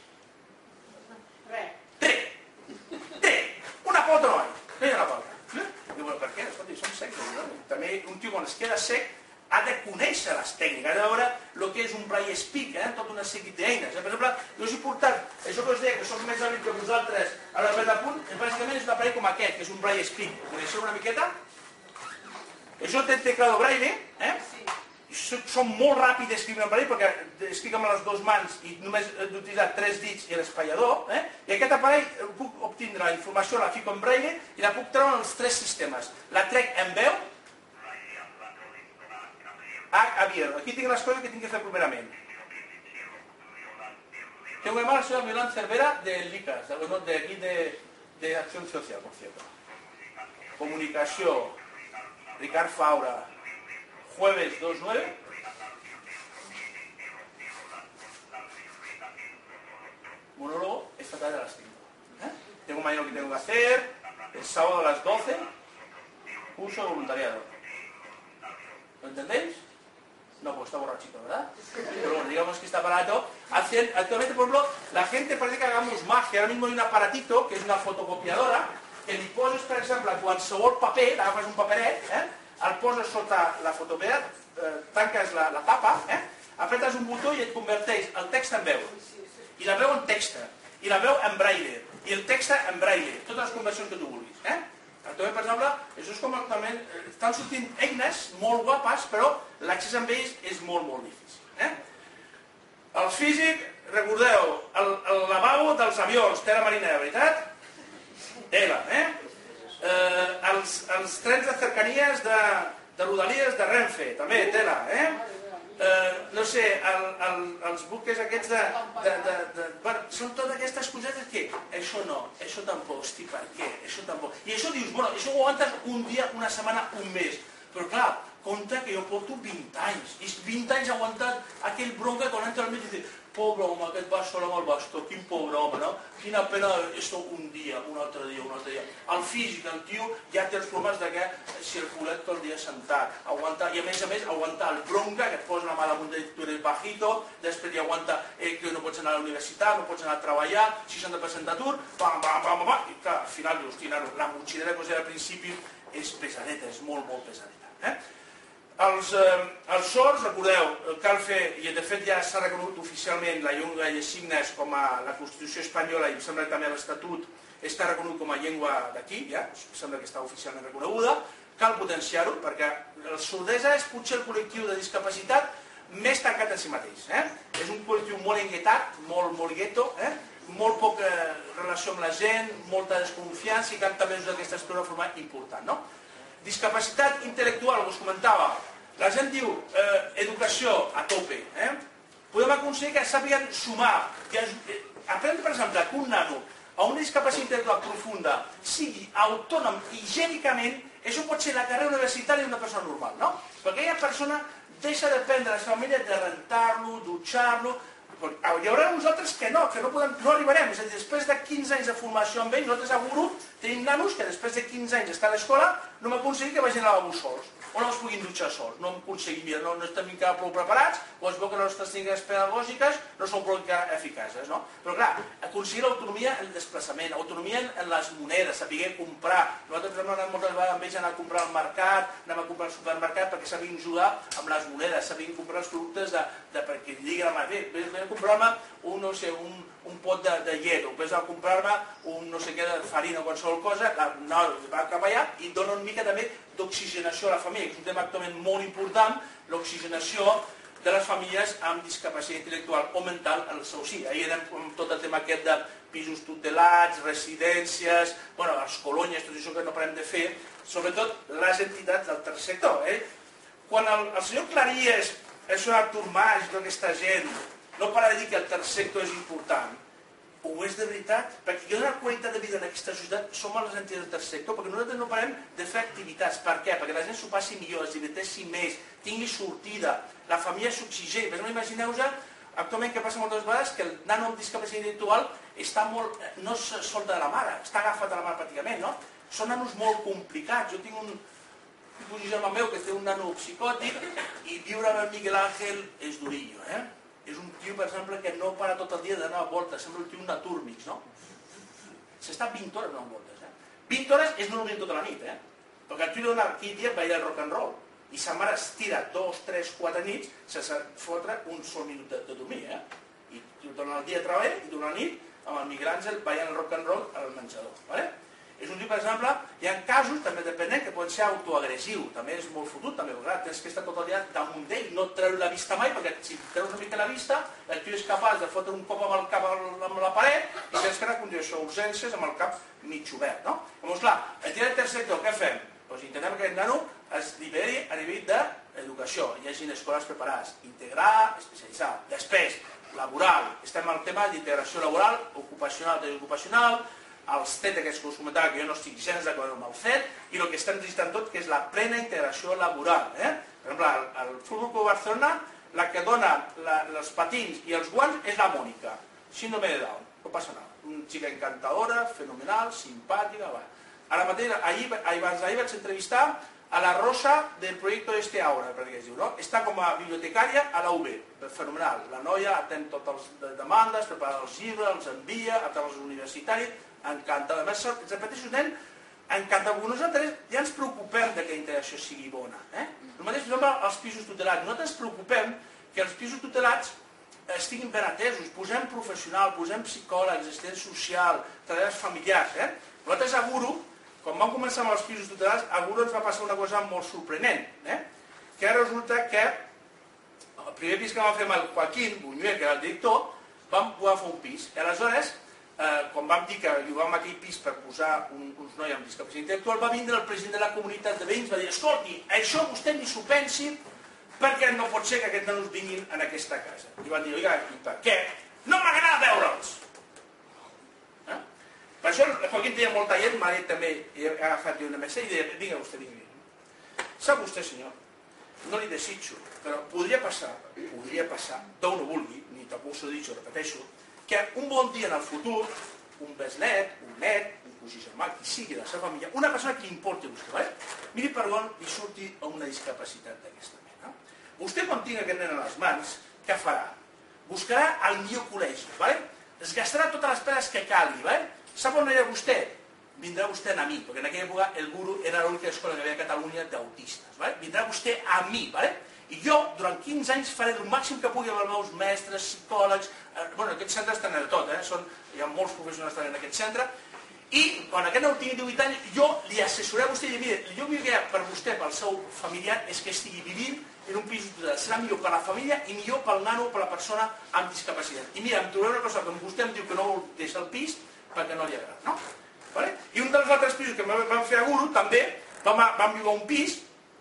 Res. Una pota no hi ha. No hi ha una pota. Diu, per què? Escolta, són secs. També un tio quan es queda sec ha de conèixer les tècniques, ha de veure el que és un braille speak, tot una seguit d'eines. Per exemple, jo us he portat, això que us deia, que som més hàbils que vosaltres a l'Albert de Punt, bàsicament és un aparell com aquest, que és un braille speak. Coneixeu una miqueta? Això té teclado braille, són molt ràpid d'escriure en braille perquè escric amb les 2 mans i només he d'utilitzar 3 dits i l'espatllador, i aquest aparell puc obtindre la informació, la fico en braille i la puc treure en els 3 sistemes. La trec en veu, abierto. Aquí tinc les coses que tinc que fer primerament. Tengo que llamar a la señora Milán Cervera del LICAS, de aquí de Acción Social, por cierto. Comunicació, Ricard Faura, jueves 2-9. Monólogo esta tarde a las 5. Tengo mañana lo que tengo que hacer, el sábado a las 12, curso de voluntariado. ¿Lo entendéis? No, pues está borrachito, ¿verdad? Pero bueno, digamos que está barato. Actualmente, por ejemplo, la gente parece que hagamos magia. Ahora mismo hay un aparatito, que és una fotocopiadora, que li poses, per exemple, a qualsevol paper, agafes un paperet, el poses sota la fotocopiadora, tanques la tapa, apretes un botó i et converteix el text en veu. I la veu en text, i la veu en braille, i el text en braille. Totes les conversions que tu vulguis. Actualment, per exemple, això és com actualment, estan sortint eines molt guapes, però l'accés amb ells és molt, molt difícil. El físic, recordeu, el lavabo dels avions, tela marinera, veritat? Tela, els trens de cercanies de Rodalies de Renfe, també, tela, no sé, els buques aquests són totes aquestes cosetes que això no, això tampoc, hosti, per què? Això tampoc. I això dius, bueno, això ho aguantes un dia, una setmana, un mes, però clar, compte que jo porto 20 anys, i 20 anys aguantant aquell bronca quan entra al mig i dius, pobre home, aquest va sol amb el bastó, quin pobre home, no? Quina pena, esto un dia, un altre dia, un altre dia. El físic, el tio, ja té els problemes de que si el culet tot el dia sentat, aguantar, i a més, aguantar el bronca, que et posa una mala punta i tu eres bajito, després ja aguanta que no pots anar a la universitat, no pots anar a treballar, 60% d'atur, i clar, al final dius, la motxillera que us deia al principi és pesadeta, és molt, molt pesadeta. Els sords, recordeu, cal fer, i de fet ja s'ha reconegut oficialment la llengua de signes com a la Constitució espanyola i em sembla que també l'Estatut està reconegut com a llengua d'aquí, ja, em sembla que està oficialment reconeguda, cal potenciar-ho perquè la sordesa és potser el col·lectiu de discapacitat més tancat en si mateix. És un col·lectiu molt inquietat, molt gueto, molt poca relació amb la gent, molta desconfiança i cal també usar aquesta expressió de forma important, no? Discapacitat intel·lectual, us comentava. La gent diu educació a tope. Podem aconseguir que sàpiguen sumar. Aprendre, per exemple, que un nano amb una discapacitat intel·lectual profunda sigui autònom higiènicament, això pot ser la carrera universitària d'una persona normal, no? Perquè aquella persona deixa de dependre de la família de rentar-lo, dutxar-lo. Hi haurà uns altres que no arribarem. És a dir, després de 15 anys de formació amb ells, nosaltres a Guru tenim nanos que després de 15 anys d'estar a l'escola no hem aconseguit que vagin a lavabo sols, o no es puguin dutxar sols. No hem aconseguit, mira, no estem encara prou preparats, o es veu que les nostres tècniques pedagògiques no són prou eficaces, no? Però clar, aconseguir l'autonomia en el desplaçament, autonomia en les monedes, saber comprar. Nosaltres hem anat moltes vegades amb ells a anar a comprar al mercat, anem a comprar al supermercat perquè sabien jugar amb les monedes, sabien comprar els productes perquè li diguin a la mà, ve a comprar-me un pot de llet, o ve a comprar-me un no sé què de farina o qualsevol cosa, no, va cap allà i dona una mica també d'oxigenació a la família, que és un tema actualment molt important, l'oxigenació de les famílies amb discapacitat intel·lectual o mental en el seu si. Ahir anem amb tot el tema aquest de pisos tutelats, residències, les colònies, tot això que no parem de fer, sobretot les entitats del tercer sector. Quan el senyor Claries, el senyor Artur Mas i tota aquesta gent no para de dir que el tercer sector és important, ho és de veritat, perquè qui dona qualitat de vida en aquesta societat som les entitats del tercer sector, perquè nosaltres no parem de fer activitats. Per què? Perquè la gent s'ho passi millor, es diverteixi més, tingui sortida, la família s'oxigeni. Per exemple, imagineu-vos actualment que passa moltes vegades que el nano amb discapacitat intel·lectual està molt, no es solta de la mare, està agafat de la mare pràcticament, no? Són nanos molt complicats. Jo tinc un germà meu que té un nano psicòtic i viure amb el Miguel Ángel és durillo, És un tio, per exemple, que no para tot el dia d'anar a voltes, sembla un tio natúrmix, no? S'està 20 hores donant voltes, 20 hores és no dormir tota la nit, Perquè el tio dona aquell dia va ir al rock and roll i sa mare es tira 2, 3, 4 nits sense fotre un sol minut de dormir, I durant el dia de treball i durant la nit amb el Miguel Àngel veient el rock and roll al menjador, És un tio, per exemple, hi ha casos, també dependent, que pot ser autoagressiu, també és molt fotut, també, clar, tens que estar tot el dia damunt d'ell, no treure la vista mai, perquè si treus una mica la vista, el tio és capaç de fotre un cop amb el cap amb la paret i tens que anar a continuació a urgències amb el cap mig obert, no? Llavors, clar, el dia del tercer sector, què fem? Doncs intentem que aquest nano es liberi a nivell d'educació, hi hagi escoles preparades, integrar, especialitzar. Després, laboral, estem al tema d'integració laboral, ocupacional, desocupacional, els TET aquests que us comentava, que jo no estic gens d'acord amb el fet, i el que estem necessitant tot, que és la plena integració laboral. Per exemple, al Futbol Club Barcelona, la que dona els patins i els guants és la Mònica, síndrome de Down, no passa nada. Una xica encantadora, fenomenal, simpàtica, Ara mateix, abans d'ahir vaig entrevistar a la Rosa del Proyecto Este Ahora, perquè es diu, no? Està com a bibliotecària a la UB, fenomenal. La noia atén totes les demandes, prepara els llibres, els envia a tots els universitaris, encantada. A més, ens repeteixo, nen, encantada. Nosaltres ja ens preocupem que la integració sigui bona. El mateix, per exemple, els pisos tutelats. Nosaltres ens preocupem que els pisos tutelats estiguin ben atesos, posem professional, posem psicòlegs, assistent social, treballadors familiars. Nosaltres a Guru, quan vam començar amb els pisos tutelats, a Guru ens va passar una cosa molt sorprenent, que resulta que el primer pis que vam fer amb el Joaquín Buñuel, que era el director, vam poder fer un pis. I aleshores, quan vam dir que llogàvem aquell pis per posar uns nois amb discapacitat intel·lectual, va vindre el president de la comunitat de veïns i va dir: escolti, això vostè ni s'ho pensi, perquè no pot ser que aquests nanos vinguin en aquesta casa. I van dir: oiga, i per què? No m'agrada veure'ls! Per això el Joaquín tenia molta gent, m'ha dit també, he agafat una mesa i deia: vinga vostè, vingui. Sap vostè, senyor, no li desitjo, però podria passar, Déu no vulgui, ni tampoc s'ho dic, ho repeteixo, que un bon dia en el futur, un besnet, un net, un cosí germà, qui sigui de la seva família, una persona que li importi a vostè, miri per on li surti a una discapacitat d'aquesta mena. Vostè, quan tingui aquest nen a les mans, què farà? Buscarà el millor col·legi, es gastarà totes les peles que calgui. Sap on anirà vostè? Vindrà vostè a mi, perquè en aquella època el Guru era l'única escola que hi havia a Catalunya d'autistes. Vindrà vostè a mi, i jo, durant 15 anys, faré el màxim que pugui amb els meus mestres, psicòlegs... Bueno, aquests centres tenen de tot, hi ha molts professionals en aquest centre, i quan aquest nen tingui 18 anys, jo li assessoraré a vostè i diré: mire, jo vull que per vostè, pel seu familiar, és que estigui vivint en un pis tutelat. Serà millor per la família i millor pel nano o per la persona amb discapacitat. I mira, em trobaré una cosa que vostè em diu que no vol deixar el pis perquè no li agrada, no? I un dels altres pisos que vam fer a Guru, també, vam llogar un pis,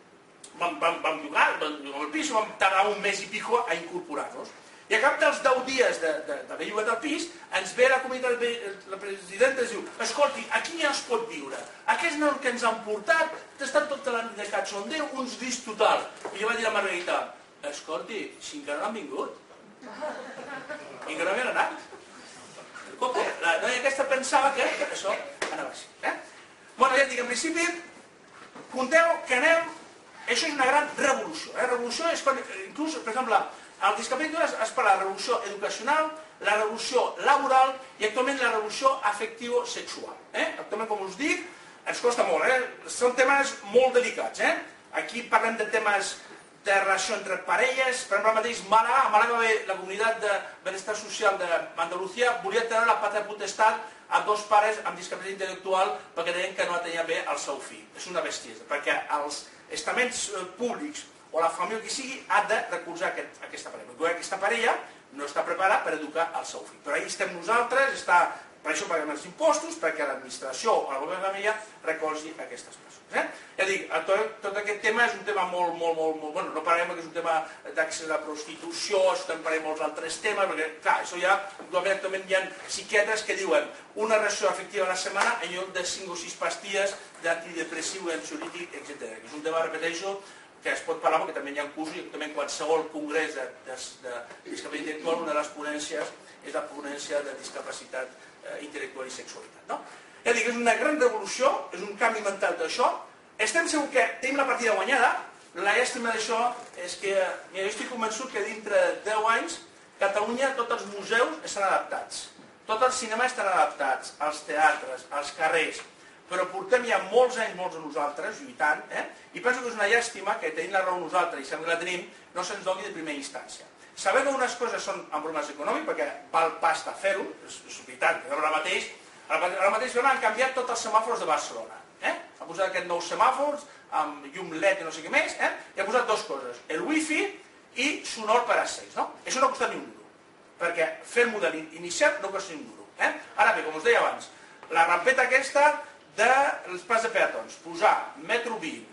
vam llogar el pis, vam tardar un mes i pico a incorporar-nos. I a cap dels 10 dies d'haver llogat el pis, ens ve la comunitat, la presidenta ens diu: escolti, aquí ja es pot viure. Aquests nanos que ens han portat estan tota la nit de cachondeo, uns discs total. I jo vaig dir a la Margarita: escolti, si encara no han vingut. I que no havien anat. La noia aquesta pensava que això anava així. Bueno, ja et dic, en principi, compteu que anem... Això és una gran revolució. Revolució és quan, inclús, per exemple, al discapacitat es parla de la revolució educacional, la revolució laboral i actualment la revolució afectivo-sexual. Actualment, com us dic, ens costa molt. Són temes molt delicats. Aquí parlem de temes de relació entre parelles. Per exemple, mateix Màlaga, a Màlaga la comunitat de benestar social d'Andalusia volia tenir la patria potestat a 2 pares amb discapacitat intel·lectual perquè deien que no atenia bé el seu fill. És una bestiesa, perquè els estaments públics o la família que sigui ha de recolzar aquesta parella. Perquè aquesta parella no està preparada per educar el seu fill. Però ahí estem nosaltres, per això paguem els impostos, perquè l'administració o la govern de la família recolzi aquestes persones. Ja dic, tot aquest tema és un tema molt... Bueno, no parlem que és un tema d'accés a la prostitució, també parlem molts altres temes, perquè, clar, això ja, actualment hi ha psiquiatres que diuen una reacció afectiva a la setmana en lloc de 5 o 6 pastilles d'antidepressiu, ansiolític, etc. És un tema, repeteixo, que es pot parlar perquè també hi ha cursos i també en qualsevol congrés de discapacitat intel·lectual una de les ponències és la ponència de discapacitat intel·lectual i sexualitat. Ja dic, és una gran revolució, és un canvi mental d'això. Estem segurs que tenim la partida guanyada. La llàstima d'això és que jo estic convençut que dintre de 10 anys Catalunya tots els museus estan adaptats, tots els cinemes estan adaptats, els teatres, els carrers, però portem ja molts anys de nosaltres lluitant, i penso que és una llàstima que tenint la raó nosaltres i sembla que la tenim, no se'ns doni de primera instància. Sabem que unes coses són amb problemes econòmics, perquè val pasta fer-ho, és veritat, que ara mateix han canviat tots els semàfors de Barcelona. Han posat aquests nous semàfors amb llum LED i no sé què més, i han posat 2 coses, el wifi i sonor per a seis. Això no ha costat ni un duro, perquè fer el model inicial no costa ni un duro. Ara bé, com us deia abans, la rampeta aquesta dels pas de peatons, posar metro 20,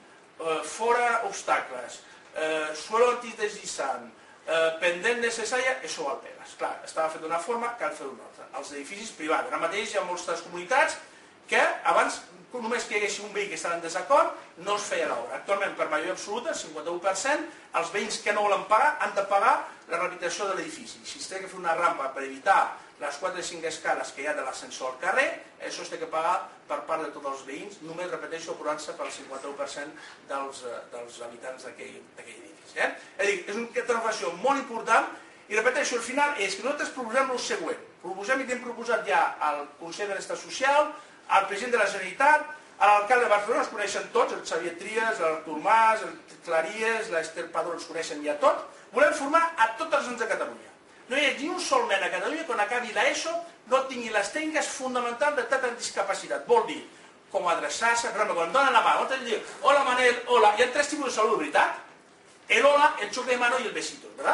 fora obstacles, suelo antideslizant, pendent necessària, això val pegues. Clar, estava fet d'una forma, cal fer d'una altra. Els edificis privats. Ara mateix hi ha moltes comunitats que abans només que hi hagués un veí que estava en desacord no es feia l'obra. Actualment, per majoria absoluta, 51%, els veïns que no volen pagar han de pagar la rehabilitació de l'edifici. Si es té que fer una rampa per evitar les 4 o 5 escales que hi ha de l'ascensor al carrer, això es té que pagar per part de tots els veïns, només, repeteixo, apurant-se pel 51% dels habitants d'aquell edifici. És una transformació molt important i, repeteixo, al final és que nosaltres proposem el següent. Proposem i hem proposat ja al Consell de Benestar Social, al president de la Generalitat, a l'alcalde de Barcelona, els coneixen tots, el Xavier Trias, l'Artur Mas, el Claries, l'Ester Padró, els coneixen ja tots. Volem formar a tots els nens de Catalunya. No hi ha ni un sol nen a Catalunya que quan acabi l'ESO no tingui les tècniques fonamentals de tracte amb discapacitat. Vol dir, com adreçar-se, per exemple, quan donen la mà, quan diu, hola Manel, hola, hi ha 3 tipus de salut, veritat? El hola, el xoc de mano i el besito, ¿verdad?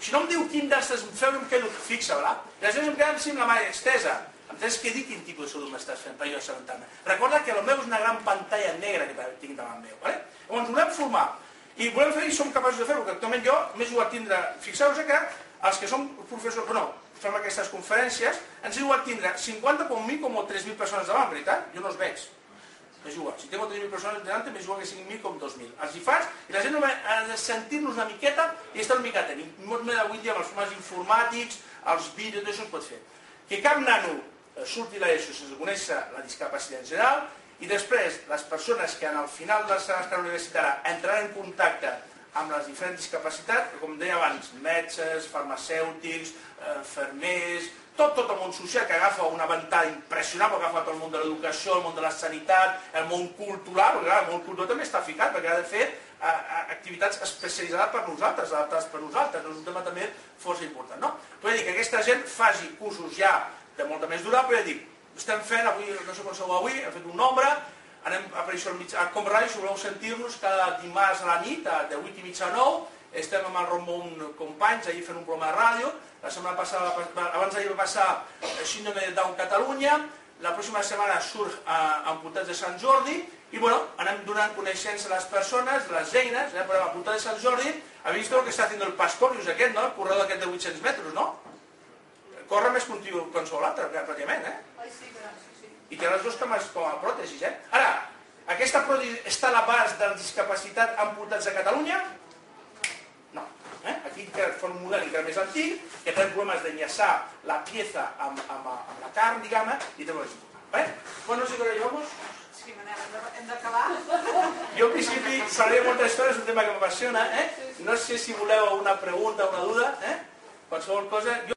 Si no em diu quin dels feu em quedo fixa, ¿verdad? I aleshores em quedo amb la mà extesa. Em tens que dir quin tipus de salut m'estàs fent per jo assabentar-me. Recorda que el meu és una gran pantalla negra que tinc davant meu. Llavors volem formar i volem fer i som capaços de fer-ho, perquè actualment jo m'he jugat a tindre, fixeu-vos que els que som professors, no, fem aquestes conferències, ens he jugat a tindre 50 com mi com 3.000 persones davant, veritat? Jo no els veig. M'he jugat. Si tengo 3.000 persones davant, m'he jugat que 5.000 com 2.000. Els hi faig i la gent ha de sentir-nos una miqueta i estar una miqueta. I molt més avui dia amb els formats informàtics, els vídeos, tot això es pot fer. Que cap nano surti l'ESO sense conèixer la discapacitat en general i després les persones que al final de la seva escola universitària entraran en contacte amb les diferents discapacitats, que com deia abans, metges, farmacèutics, infermers, tot el món social que agafa una ventall impressionant, perquè agafa tot el món de l'educació, el món de la sanitat, el món cultural, perquè el món cultural també està ficat, perquè ha de fer activitats especialitzades per nosaltres, adaptades per nosaltres, és un tema també força important, no? Vull dir que aquesta gent faci cursos ja de molta més durada, però ja dic, estem fent avui, no sé quan sou avui, hem fet un nombre, anem a aparèixer al mitjà, com ràdio, si voleu sentir-nos cada dimarts a la nit, de 8:30 a 9, estem amb el Ramon Companys, ahir fent un programa de ràdio, la setmana passada, abans d'ahir va passar el síndrome de Down Catalunya, la pròxima setmana surt Amputats de Sant Jordi, i bueno, anem donant coneixença a les persones, les eines, per Amputats de Sant Jordi, habéis visto lo que està haciendo el Pascorius aquest, no? El corredor aquest de 800 metres, no? Corre més contigo que qualsevol altre, pràcticament, Ai, sí, sí. I té les dues cames com a pròtesis, Ara, aquesta pròtesi està a l'abast de la discapacitat amputats de Catalunya? No. Aquí fa un model encara més antic, que té problemes d'enllaçar la pieza amb la carn, diguem-ne, i té problemes importants. Bueno, no sé què llevamos. Sí, hem d'acabar. Jo, en principi, sabria molta història, és un tema que m'apassiona, No sé si voleu una pregunta o una duda, qualsevol cosa.